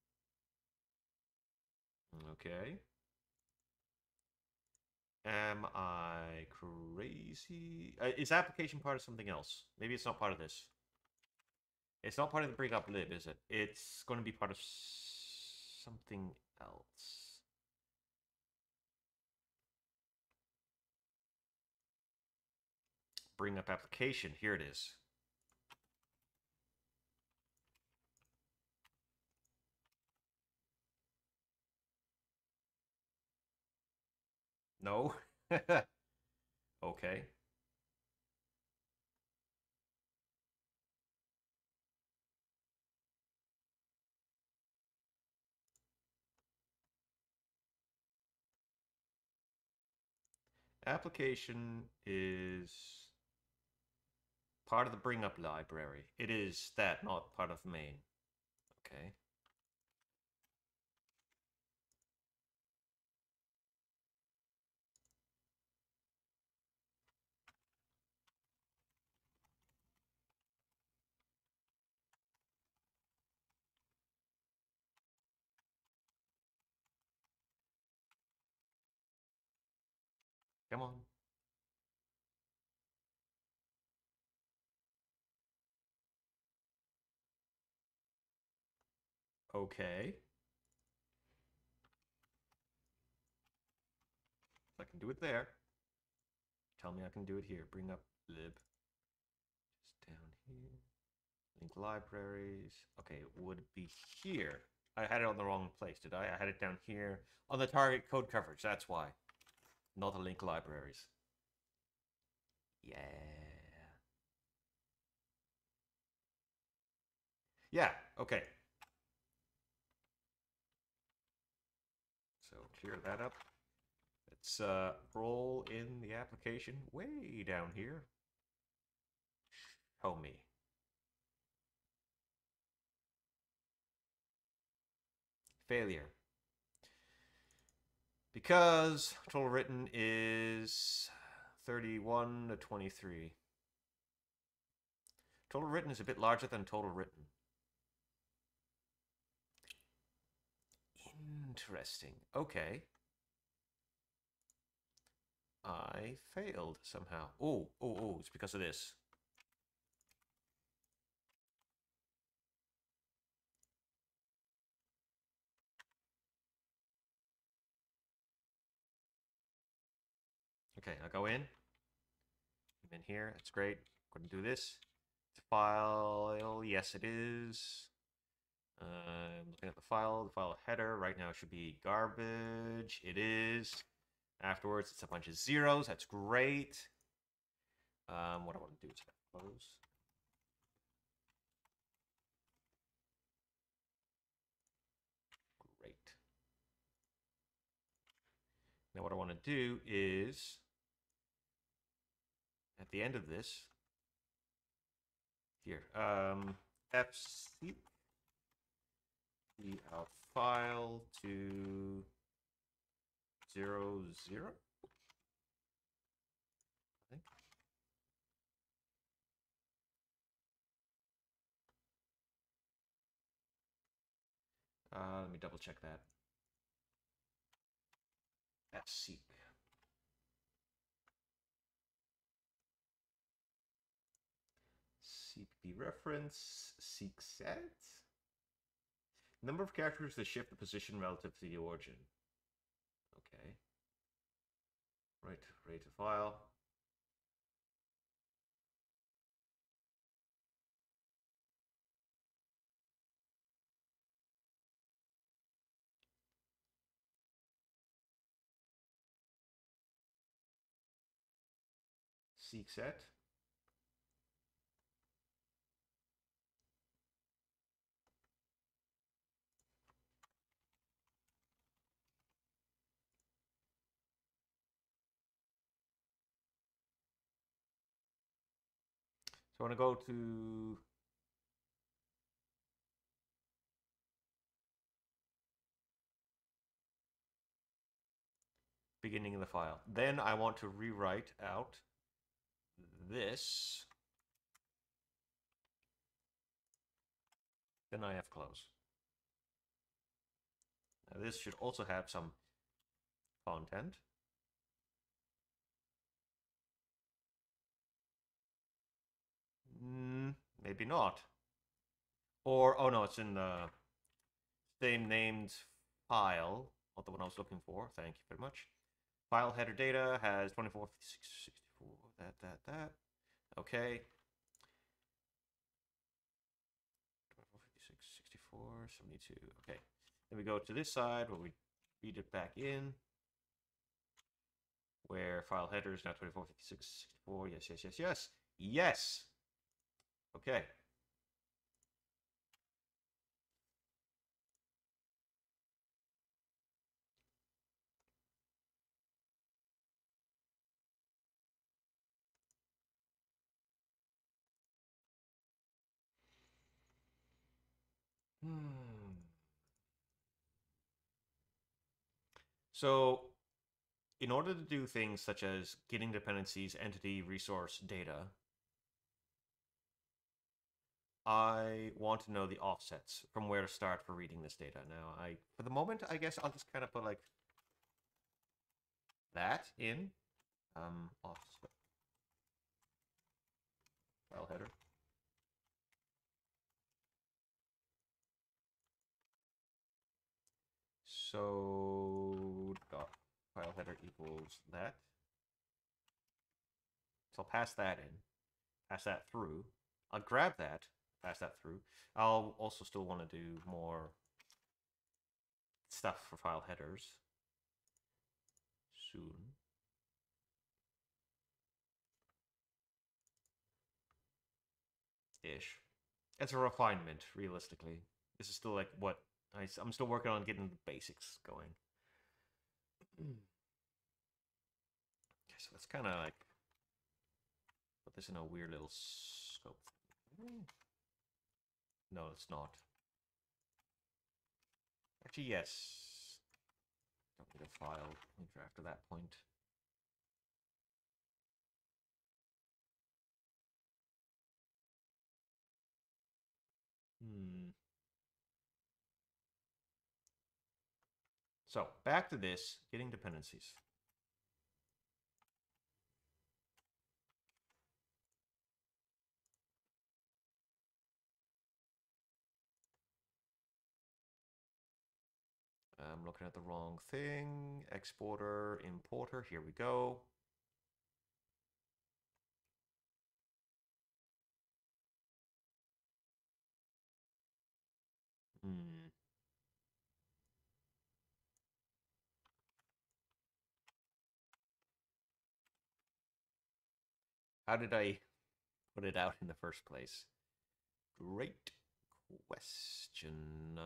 Okay. Am I crazy? Is application part of something else? Maybe it's not part of this. It's not part of the bring up lib, is it? It's going to be part of something else. Bring up application. Here it is. No? Okay. Application is part of the bring up library. It is that, not part of main. Okay. Come on. Okay. I can do it there. Tell me I can do it here. Bring up lib. Just down here. Link libraries. Okay, it would be here. I had it on the wrong place, did I? I had it down here on the target code coverage. That's why. Not the link libraries. Yeah. Yeah, okay. So clear that up. Let's roll in the application way down here. Show me. Failure. Because total written is 31 to 23. Total written is a bit larger than total written. Interesting. Okay. I failed somehow. Oh, it's because of this. Okay, I'll go in. I'm in here. That's great. I'm going to do this. File. Yes, it is. I'm looking at the file header. Right now it should be garbage. It is. Afterwards, it's a bunch of zeros. That's great. What I want to do is close. Great. Now what I want to do is, at the end of this, here, fseek the out file to 00. I think. Let me double check that. Fseek. CPP reference, seek set. Number of characters that shift the position relative to the origin. Okay. Right, rate a file. Seek set. So I want to go to beginning of the file. Then I want to rewrite out this. Then I have close. Now this should also have some content. Maybe not. Or, oh no, it's in the same named file. Not the one I was looking for. Thank you very much. File header data has 24, 56, 64, that. Okay. 24, 56, 64, 72. Okay. Then we go to this side where we feed it back in. Where file header is now 24, 56, 64. Yes. Yes! Okay. So, in order to do things such as getting dependencies, entity, resource, data, I want to know the offsets from where to start for reading this data. Now, for the moment, I guess I'll just kind of put like that in offset file header. So dot file header equals that. So I'll pass that in, pass that through. I'll grab that, pass that through. I'll also still want to do more stuff for file headers soon. Ish. It's a refinement, realistically. This is still like what I'm still working on getting the basics going. Okay, so that's kind of like put this in a weird little scope. No, it's not. Actually, yes. Don't need a file after that point. So back to this, getting dependencies. I'm looking at the wrong thing. Exporter, importer, here we go. How did I put it out in the first place? Great question.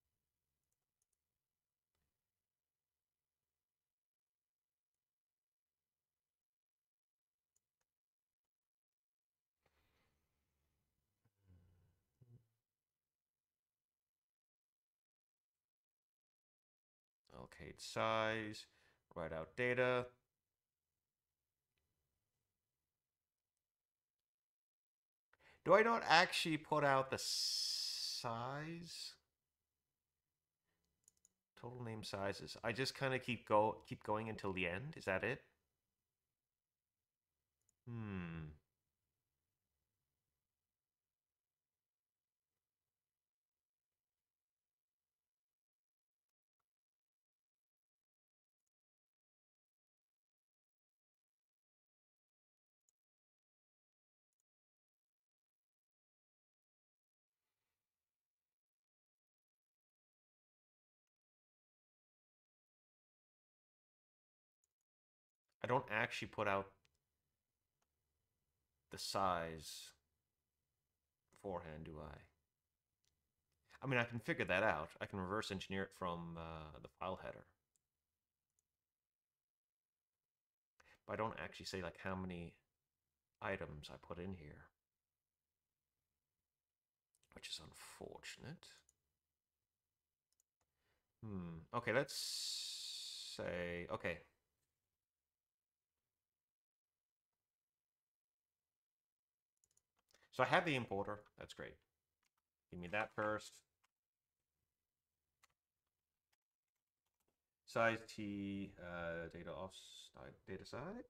Allocate size, write out data. Do I not actually put out the size? Total name sizes. I just kind of keep going until the end. Is that it? Hmm. I don't actually put out the size beforehand, do I? I mean, I can figure that out. I can reverse engineer it from the file header. But I don't actually say like how many items I put in here, which is unfortunate. Okay, let's say, okay. So I have the importer. That's great. Give me that first. Size T, data off, data size.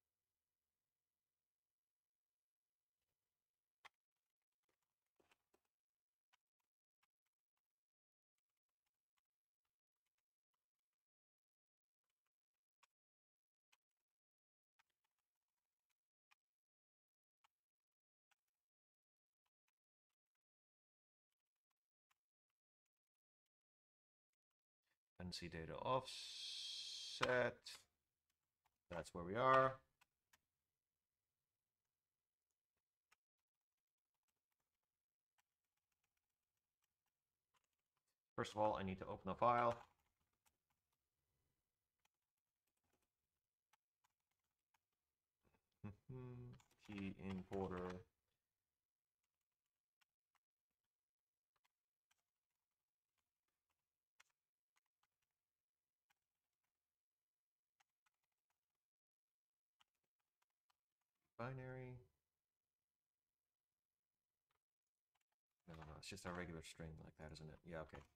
Dependency data offset. That's where we are. First of all, I need to open the file. Key importer. Binary. No, it's just a regular string like that, isn't it? Yeah, okay.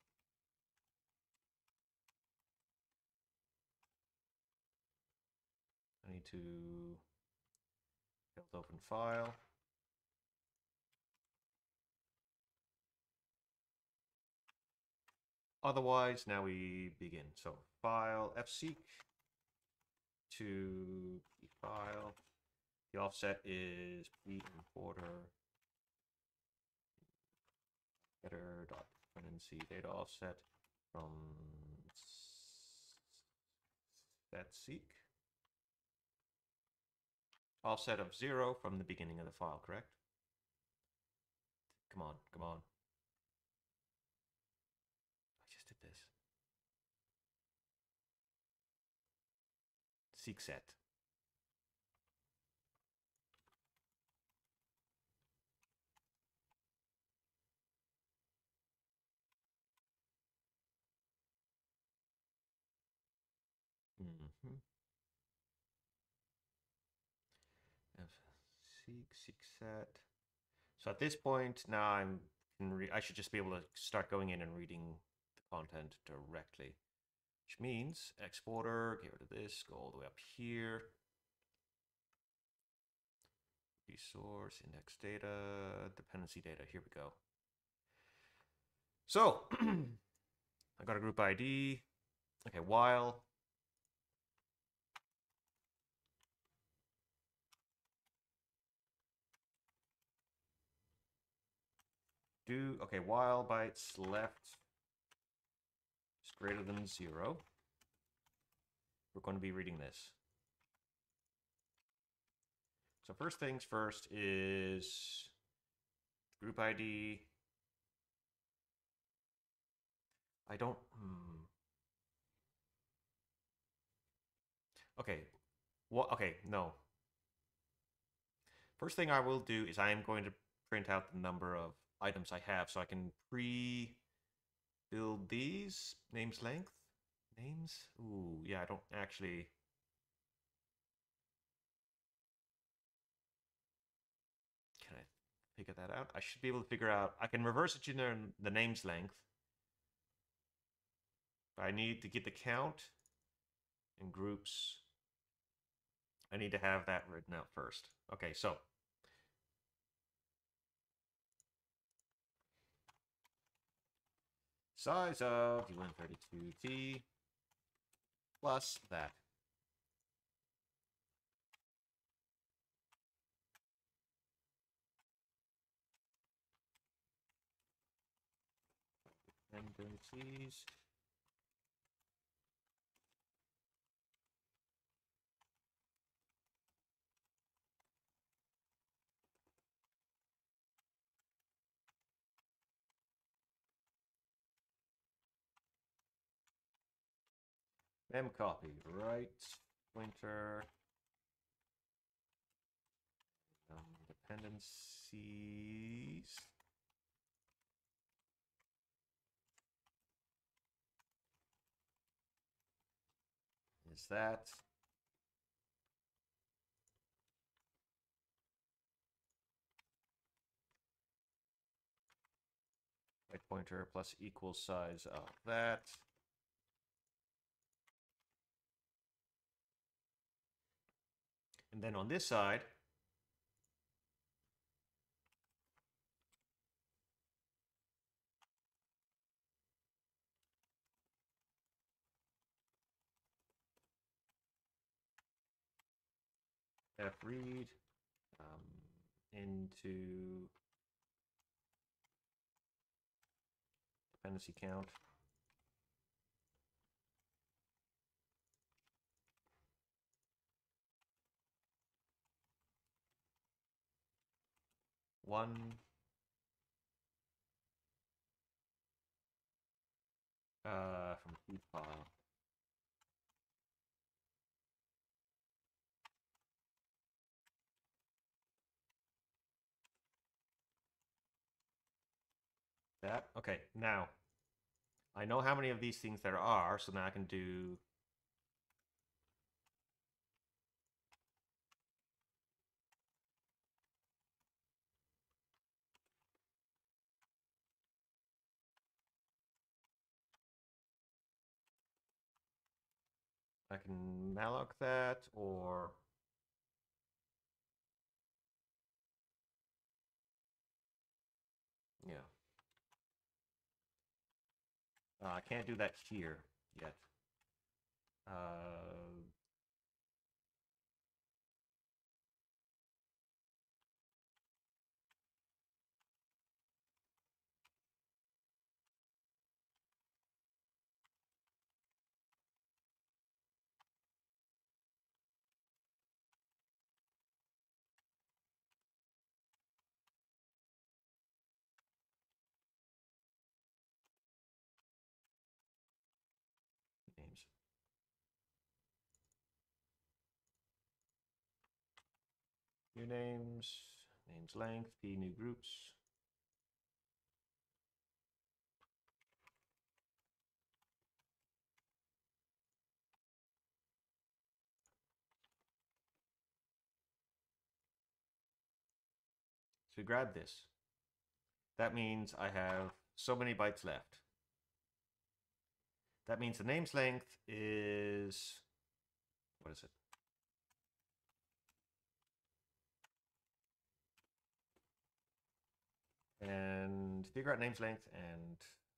I need to build open file. Otherwise, now we begin. So file fseek to file. The offset is p importer getter dot dependency data offset from setseek. Offset of 0 from the beginning of the file, correct? Come on, come on. I just did this. Seek set. Seek set. So at this point, now I should just be able to start going in and reading the content directly, which means exporter, get rid of this, go all the way up here. Resource, index data, dependency data. Here we go. So I got a group ID. Okay, while okay, while bytes left is greater than 0. We're going to be reading this. So first things first is group ID. I don't. Okay. What? Okay. No. First thing I will do is I am going to print out the number of items I have so I can pre-build these. Names length. Names. Ooh, yeah. I don't actually. Can I figure that out? I should be able to figure out. I can reverse engineer the names length. But I need to get the count and groups. I need to have that written out first. Okay, so size of U132T plus that. Dependencies. Mem copy, right pointer, dependencies. Is that right pointer plus equal size of that? And then on this side, fread into dependency count. One from feed file. That okay. Now I know how many of these things there are, so now I can do I can malloc that or yeah. I can't do that here yet. Names. New names. Names length. P new groups. So we grab this. That means I have so many bytes left. That means the name's length is, what is it? And figure out name's length and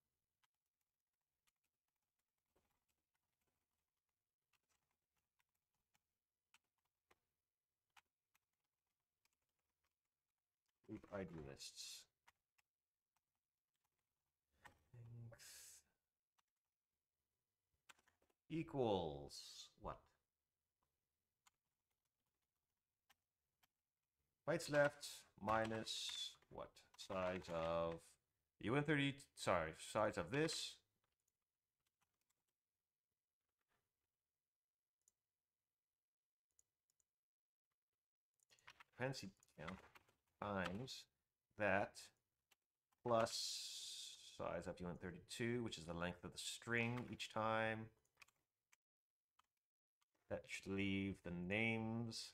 group ID lists. Length equals what? bytes left minus what? Size of UN30, sorry, size of this. Dependency count times that plus size of UN32, which is the length of the string each time. That should leave the names.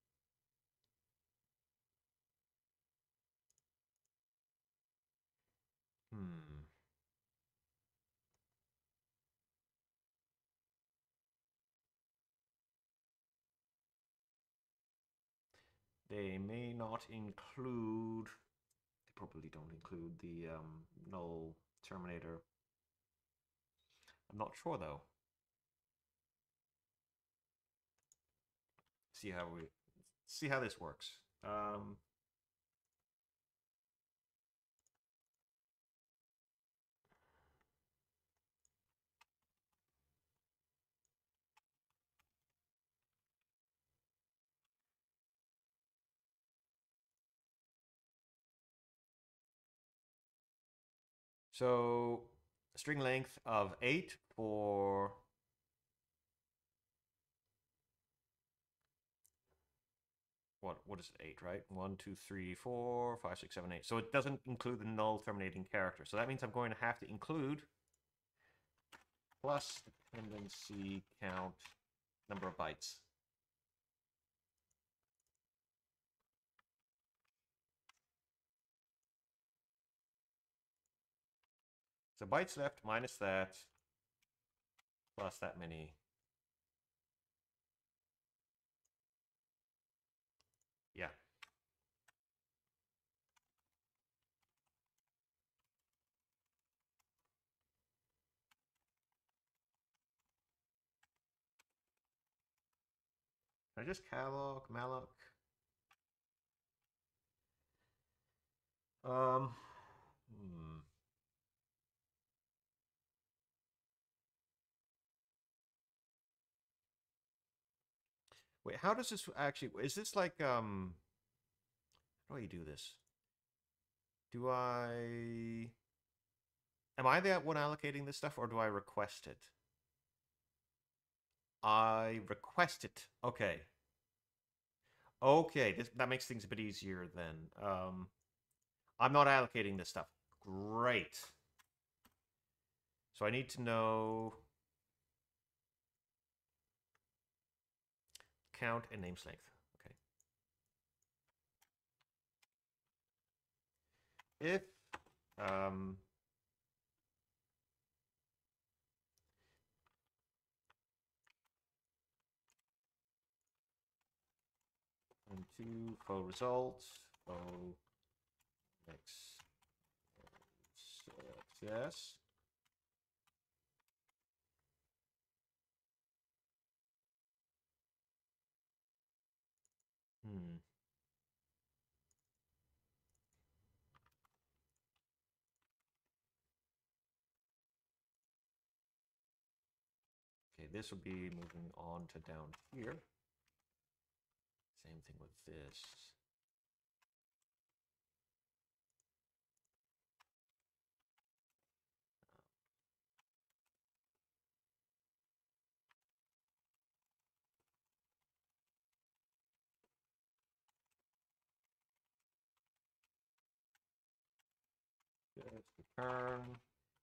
They may not include, they probably don't include the null terminator. I'm not sure though. See how this works. So string length of 8 for what is it, 8, right? 1, 2, 3, 4, 5, 6, 7, 8. So it doesn't include the null terminating character. So that means I'm going to have to include plus dependency count number of bytes. So bytes left minus that plus that many. Yeah. Can I just malloc? Hmm. Wait, how does this actually, is this like, how do I do this? Am I the one allocating this stuff or do I request it? I request it. Okay. Okay, that makes things a bit easier then. I'm not allocating this stuff. Great. So I need to know count and names length. Okay. If and two for results, O X success. Okay, this would be moving on to down here. Same thing with this. Let's return.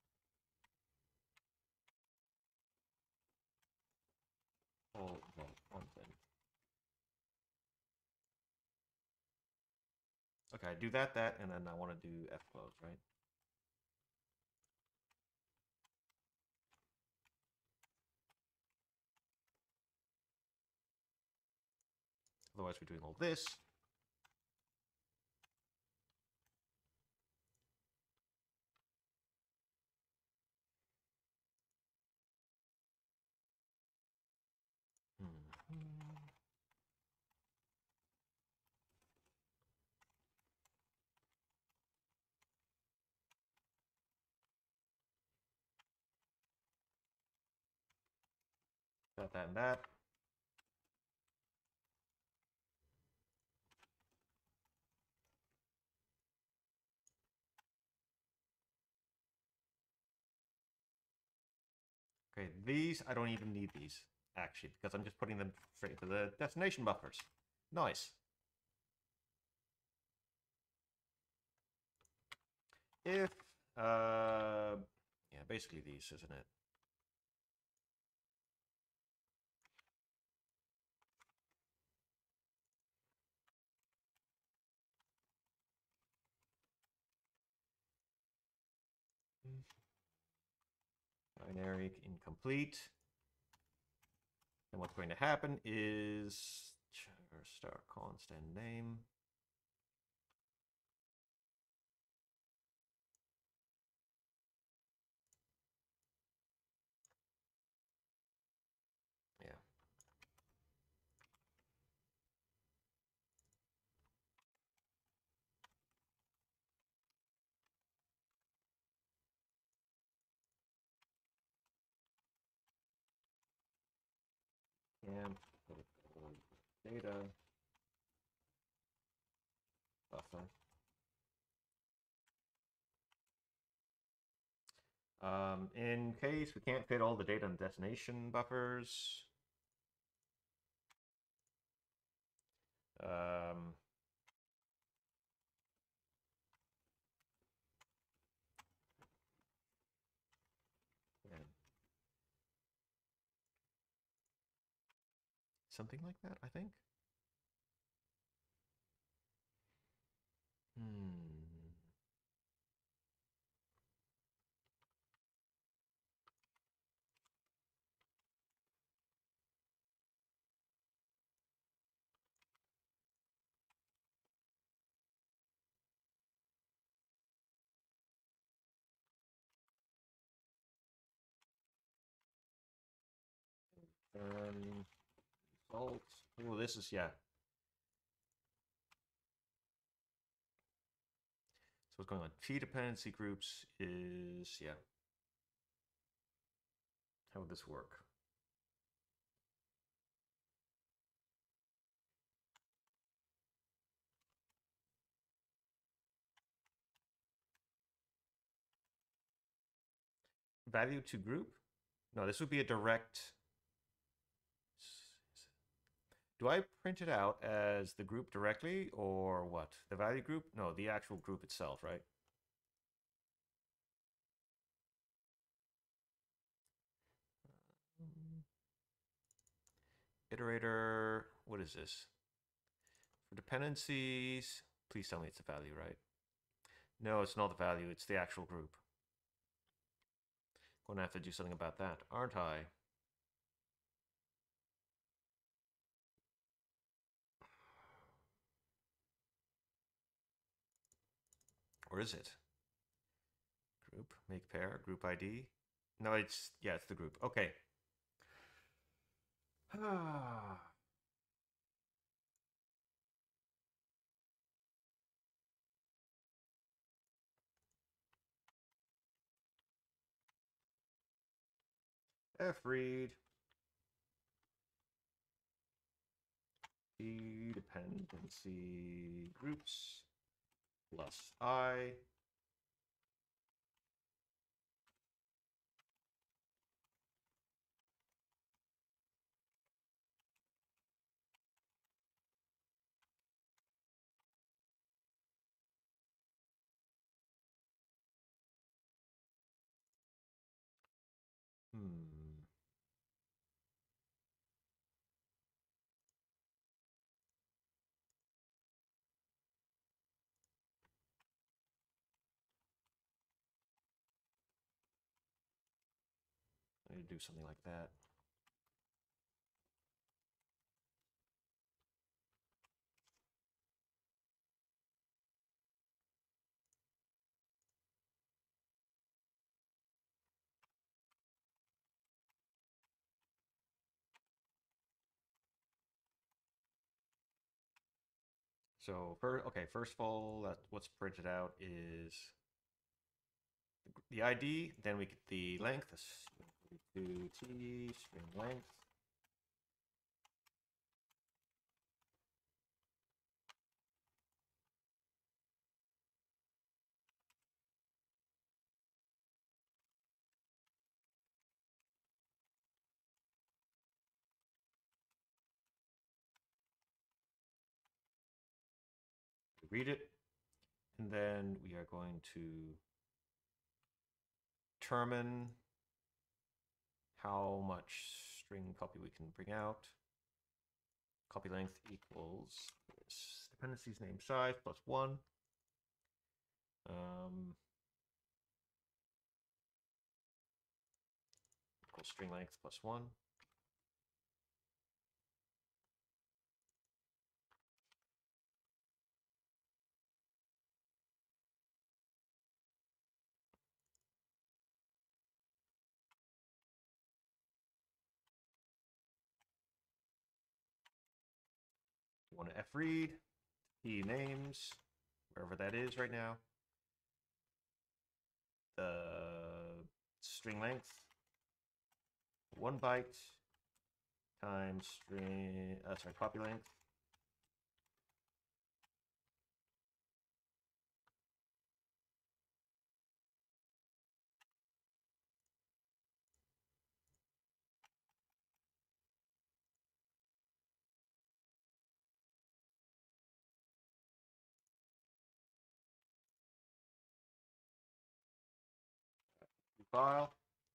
Oh, well, content. Okay, do that, and then I want to do fclose, right? Otherwise, we're doing all this. That, and that. Okay, these, I don't even need these, actually, because I'm just putting them straight into the destination buffers. Nice. If, yeah, basically these, isn't it? Binary incomplete. And what's going to happen is star constant name. Yeah. And data buffer. In case we can't fit all the data in destination buffers, um, yeah, something like that, I think. Hmm. Results. Oh, this is, yeah. So what's going on? Key dependency groups is, yeah. How would this work? Value to group? No, this would be a direct. Do I print it out as the group directly or what? The value group? No, the actual group itself, right? Iterator, what is this? For dependencies, please tell me it's a value, right? No, it's not the value, it's the actual group. Gonna have to do something about that, aren't I? Or is it? Group, make pair, group ID. No, it's, yeah, it's the group. Okay. freed dependency groups plus I. Hmm. I need to do something like that. So, first of all, what's printed out is the ID, then we get the length, to t string length. read it. And then we are going to determine how much string copy we can bring out. Copy length equals this dependency's name size plus 1. Equals string length plus 1. You want to fread p names, wherever that is right now. The string length, 1 byte times string, copy length. File.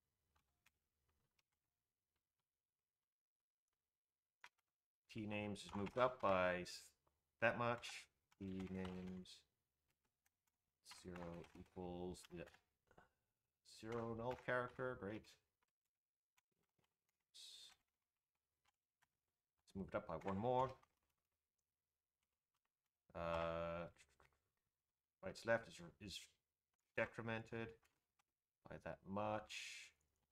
P names is moved up by that much. P names 0 equals 0 null character. Great. It's moved up by 1 more. Bytes left is decremented by that much.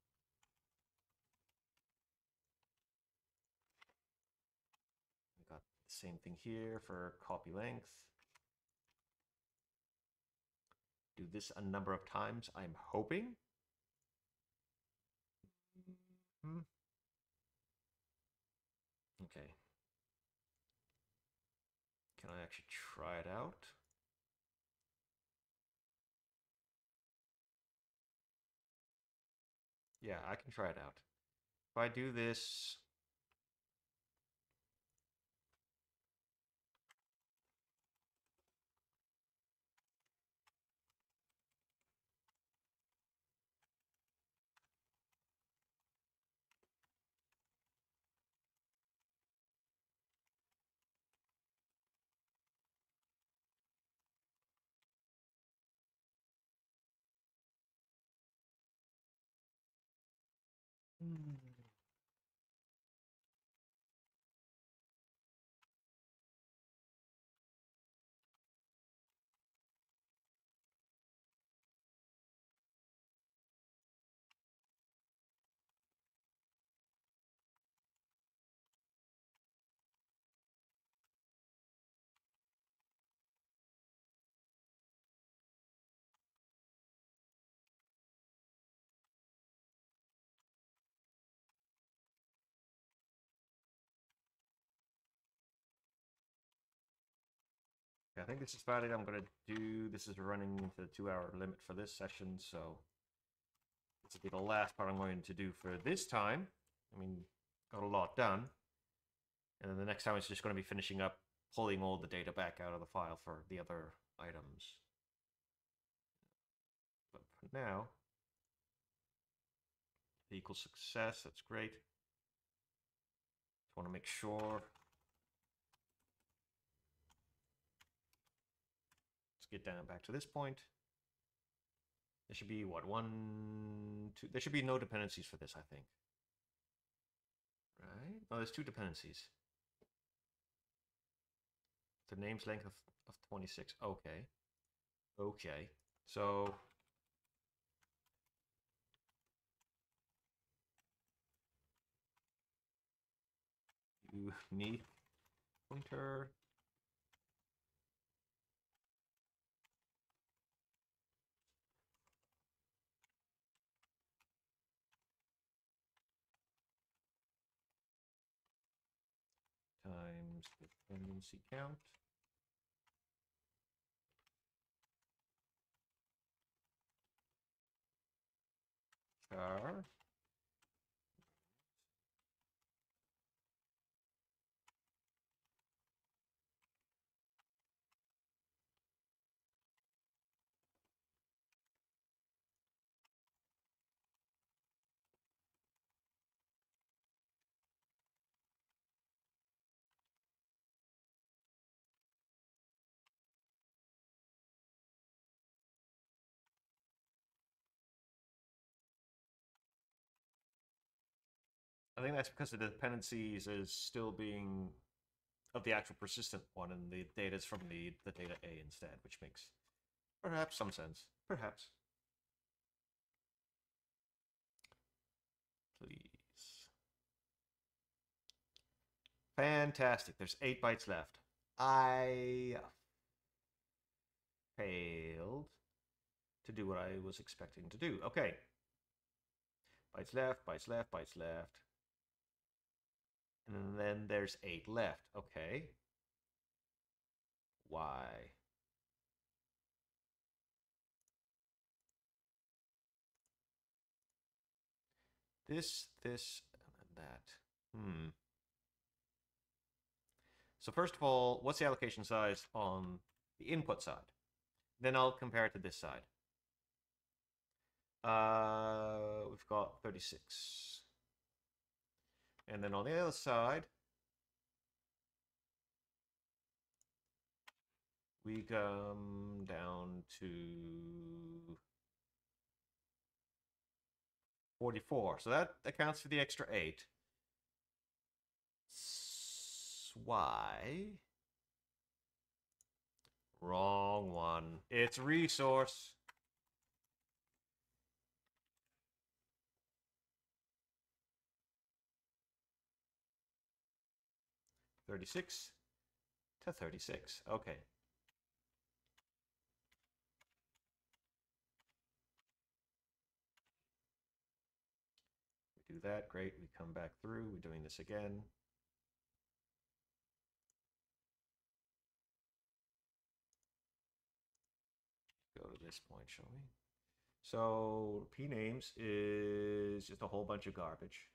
We got the same thing here for copy length. Do this a number of times, I'm hoping. Okay. Can I actually try it out? Yeah, I can try it out. If I do this, I think this is about it. I'm going to do, this is running into the 2-hour limit for this session, so this will be the last part I'm going to do for this time. I mean, got a lot done. And then the next time it's just going to be finishing up, pulling all the data back out of the file for the other items. But for now, equals success, that's great. Just want to make sure. Let's get down back to this point. There should be, what, 1, 2, there should be no dependencies for this, I think. Right? Oh, there's 2 dependencies. The name's length of 26. Okay. Okay. So unique pointer times dependency count. Char. I think that's because the dependencies is still being of the actual persistent one, and the data is from the data A instead, which makes perhaps some sense. Perhaps. Please. Fantastic. There's 8 bytes left. I failed to do what I was expecting to do. Okay. Bytes left, bytes left, bytes left. And then there's 8 left. Okay. Why? This, and that. So first of all, what's the allocation size on the input side? Then I'll compare it to this side. We've got 36. And then on the other side, we come down to 44. So that accounts for the extra 8. Why? Wrong one. It's resource. $36 to $36. Okay. We do that. Great. We come back through. We're doing this again. Go to this point, shall we? So p names is just a whole bunch of garbage.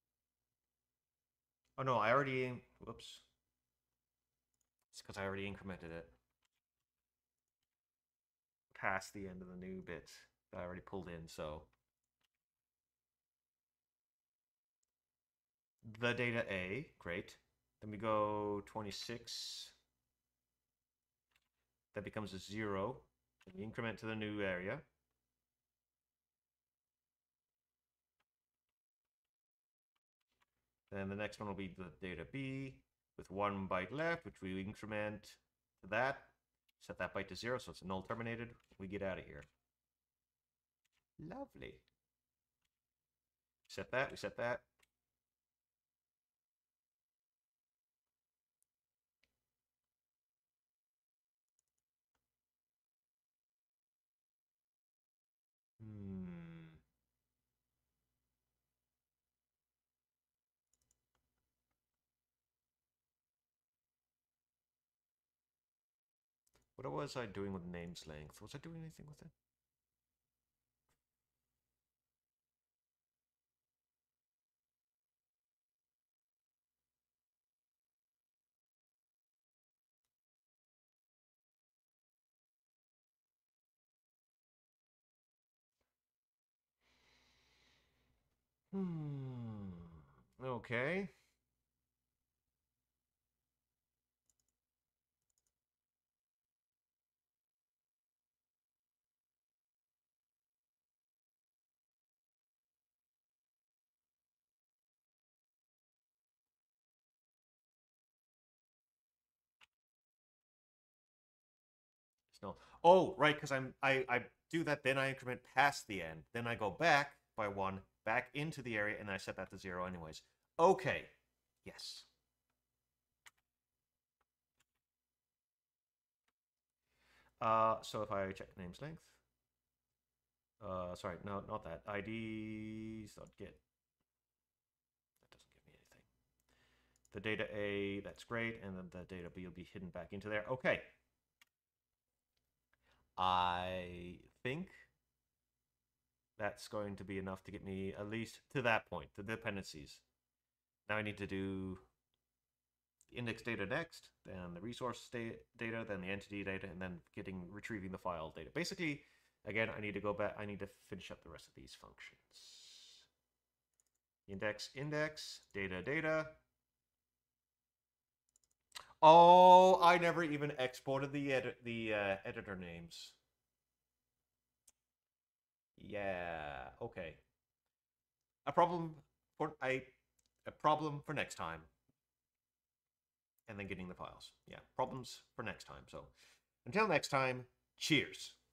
Oh no, I already, whoops. It's because I already incremented it past the end of the new bit that I already pulled in, so. The data A, great. Then we go 26. That becomes a 0. Then we increment to the new area. Then the next one will be the data B with 1 byte left, which we increment to that. Set that byte to 0, so it's null terminated. We get out of here. Lovely. Set that, we set that. What was I doing with names length? Was I doing anything with it? Okay. No. Oh, right, because I do that, then I increment past the end. Then I go back by 1, back into the area, and I set that to 0 anyways. Okay. Yes. So if I check names length, sorry, no, not that. IDs.get. That doesn't give me anything. The data A, that's great, and then the data B will be hidden back into there. Okay. I think that's going to be enough to get me at least to that point, the dependencies. Now I need to do the index data next, then the resource data, then the entity data, and then retrieving the file data. Basically, again, I need to go back, I need to finish up the rest of these functions. Index, data. Oh, I never even exported the editor names. Yeah, okay. A problem for a problem for next time. And then getting the files. Yeah, problems for next time. So until next time, cheers.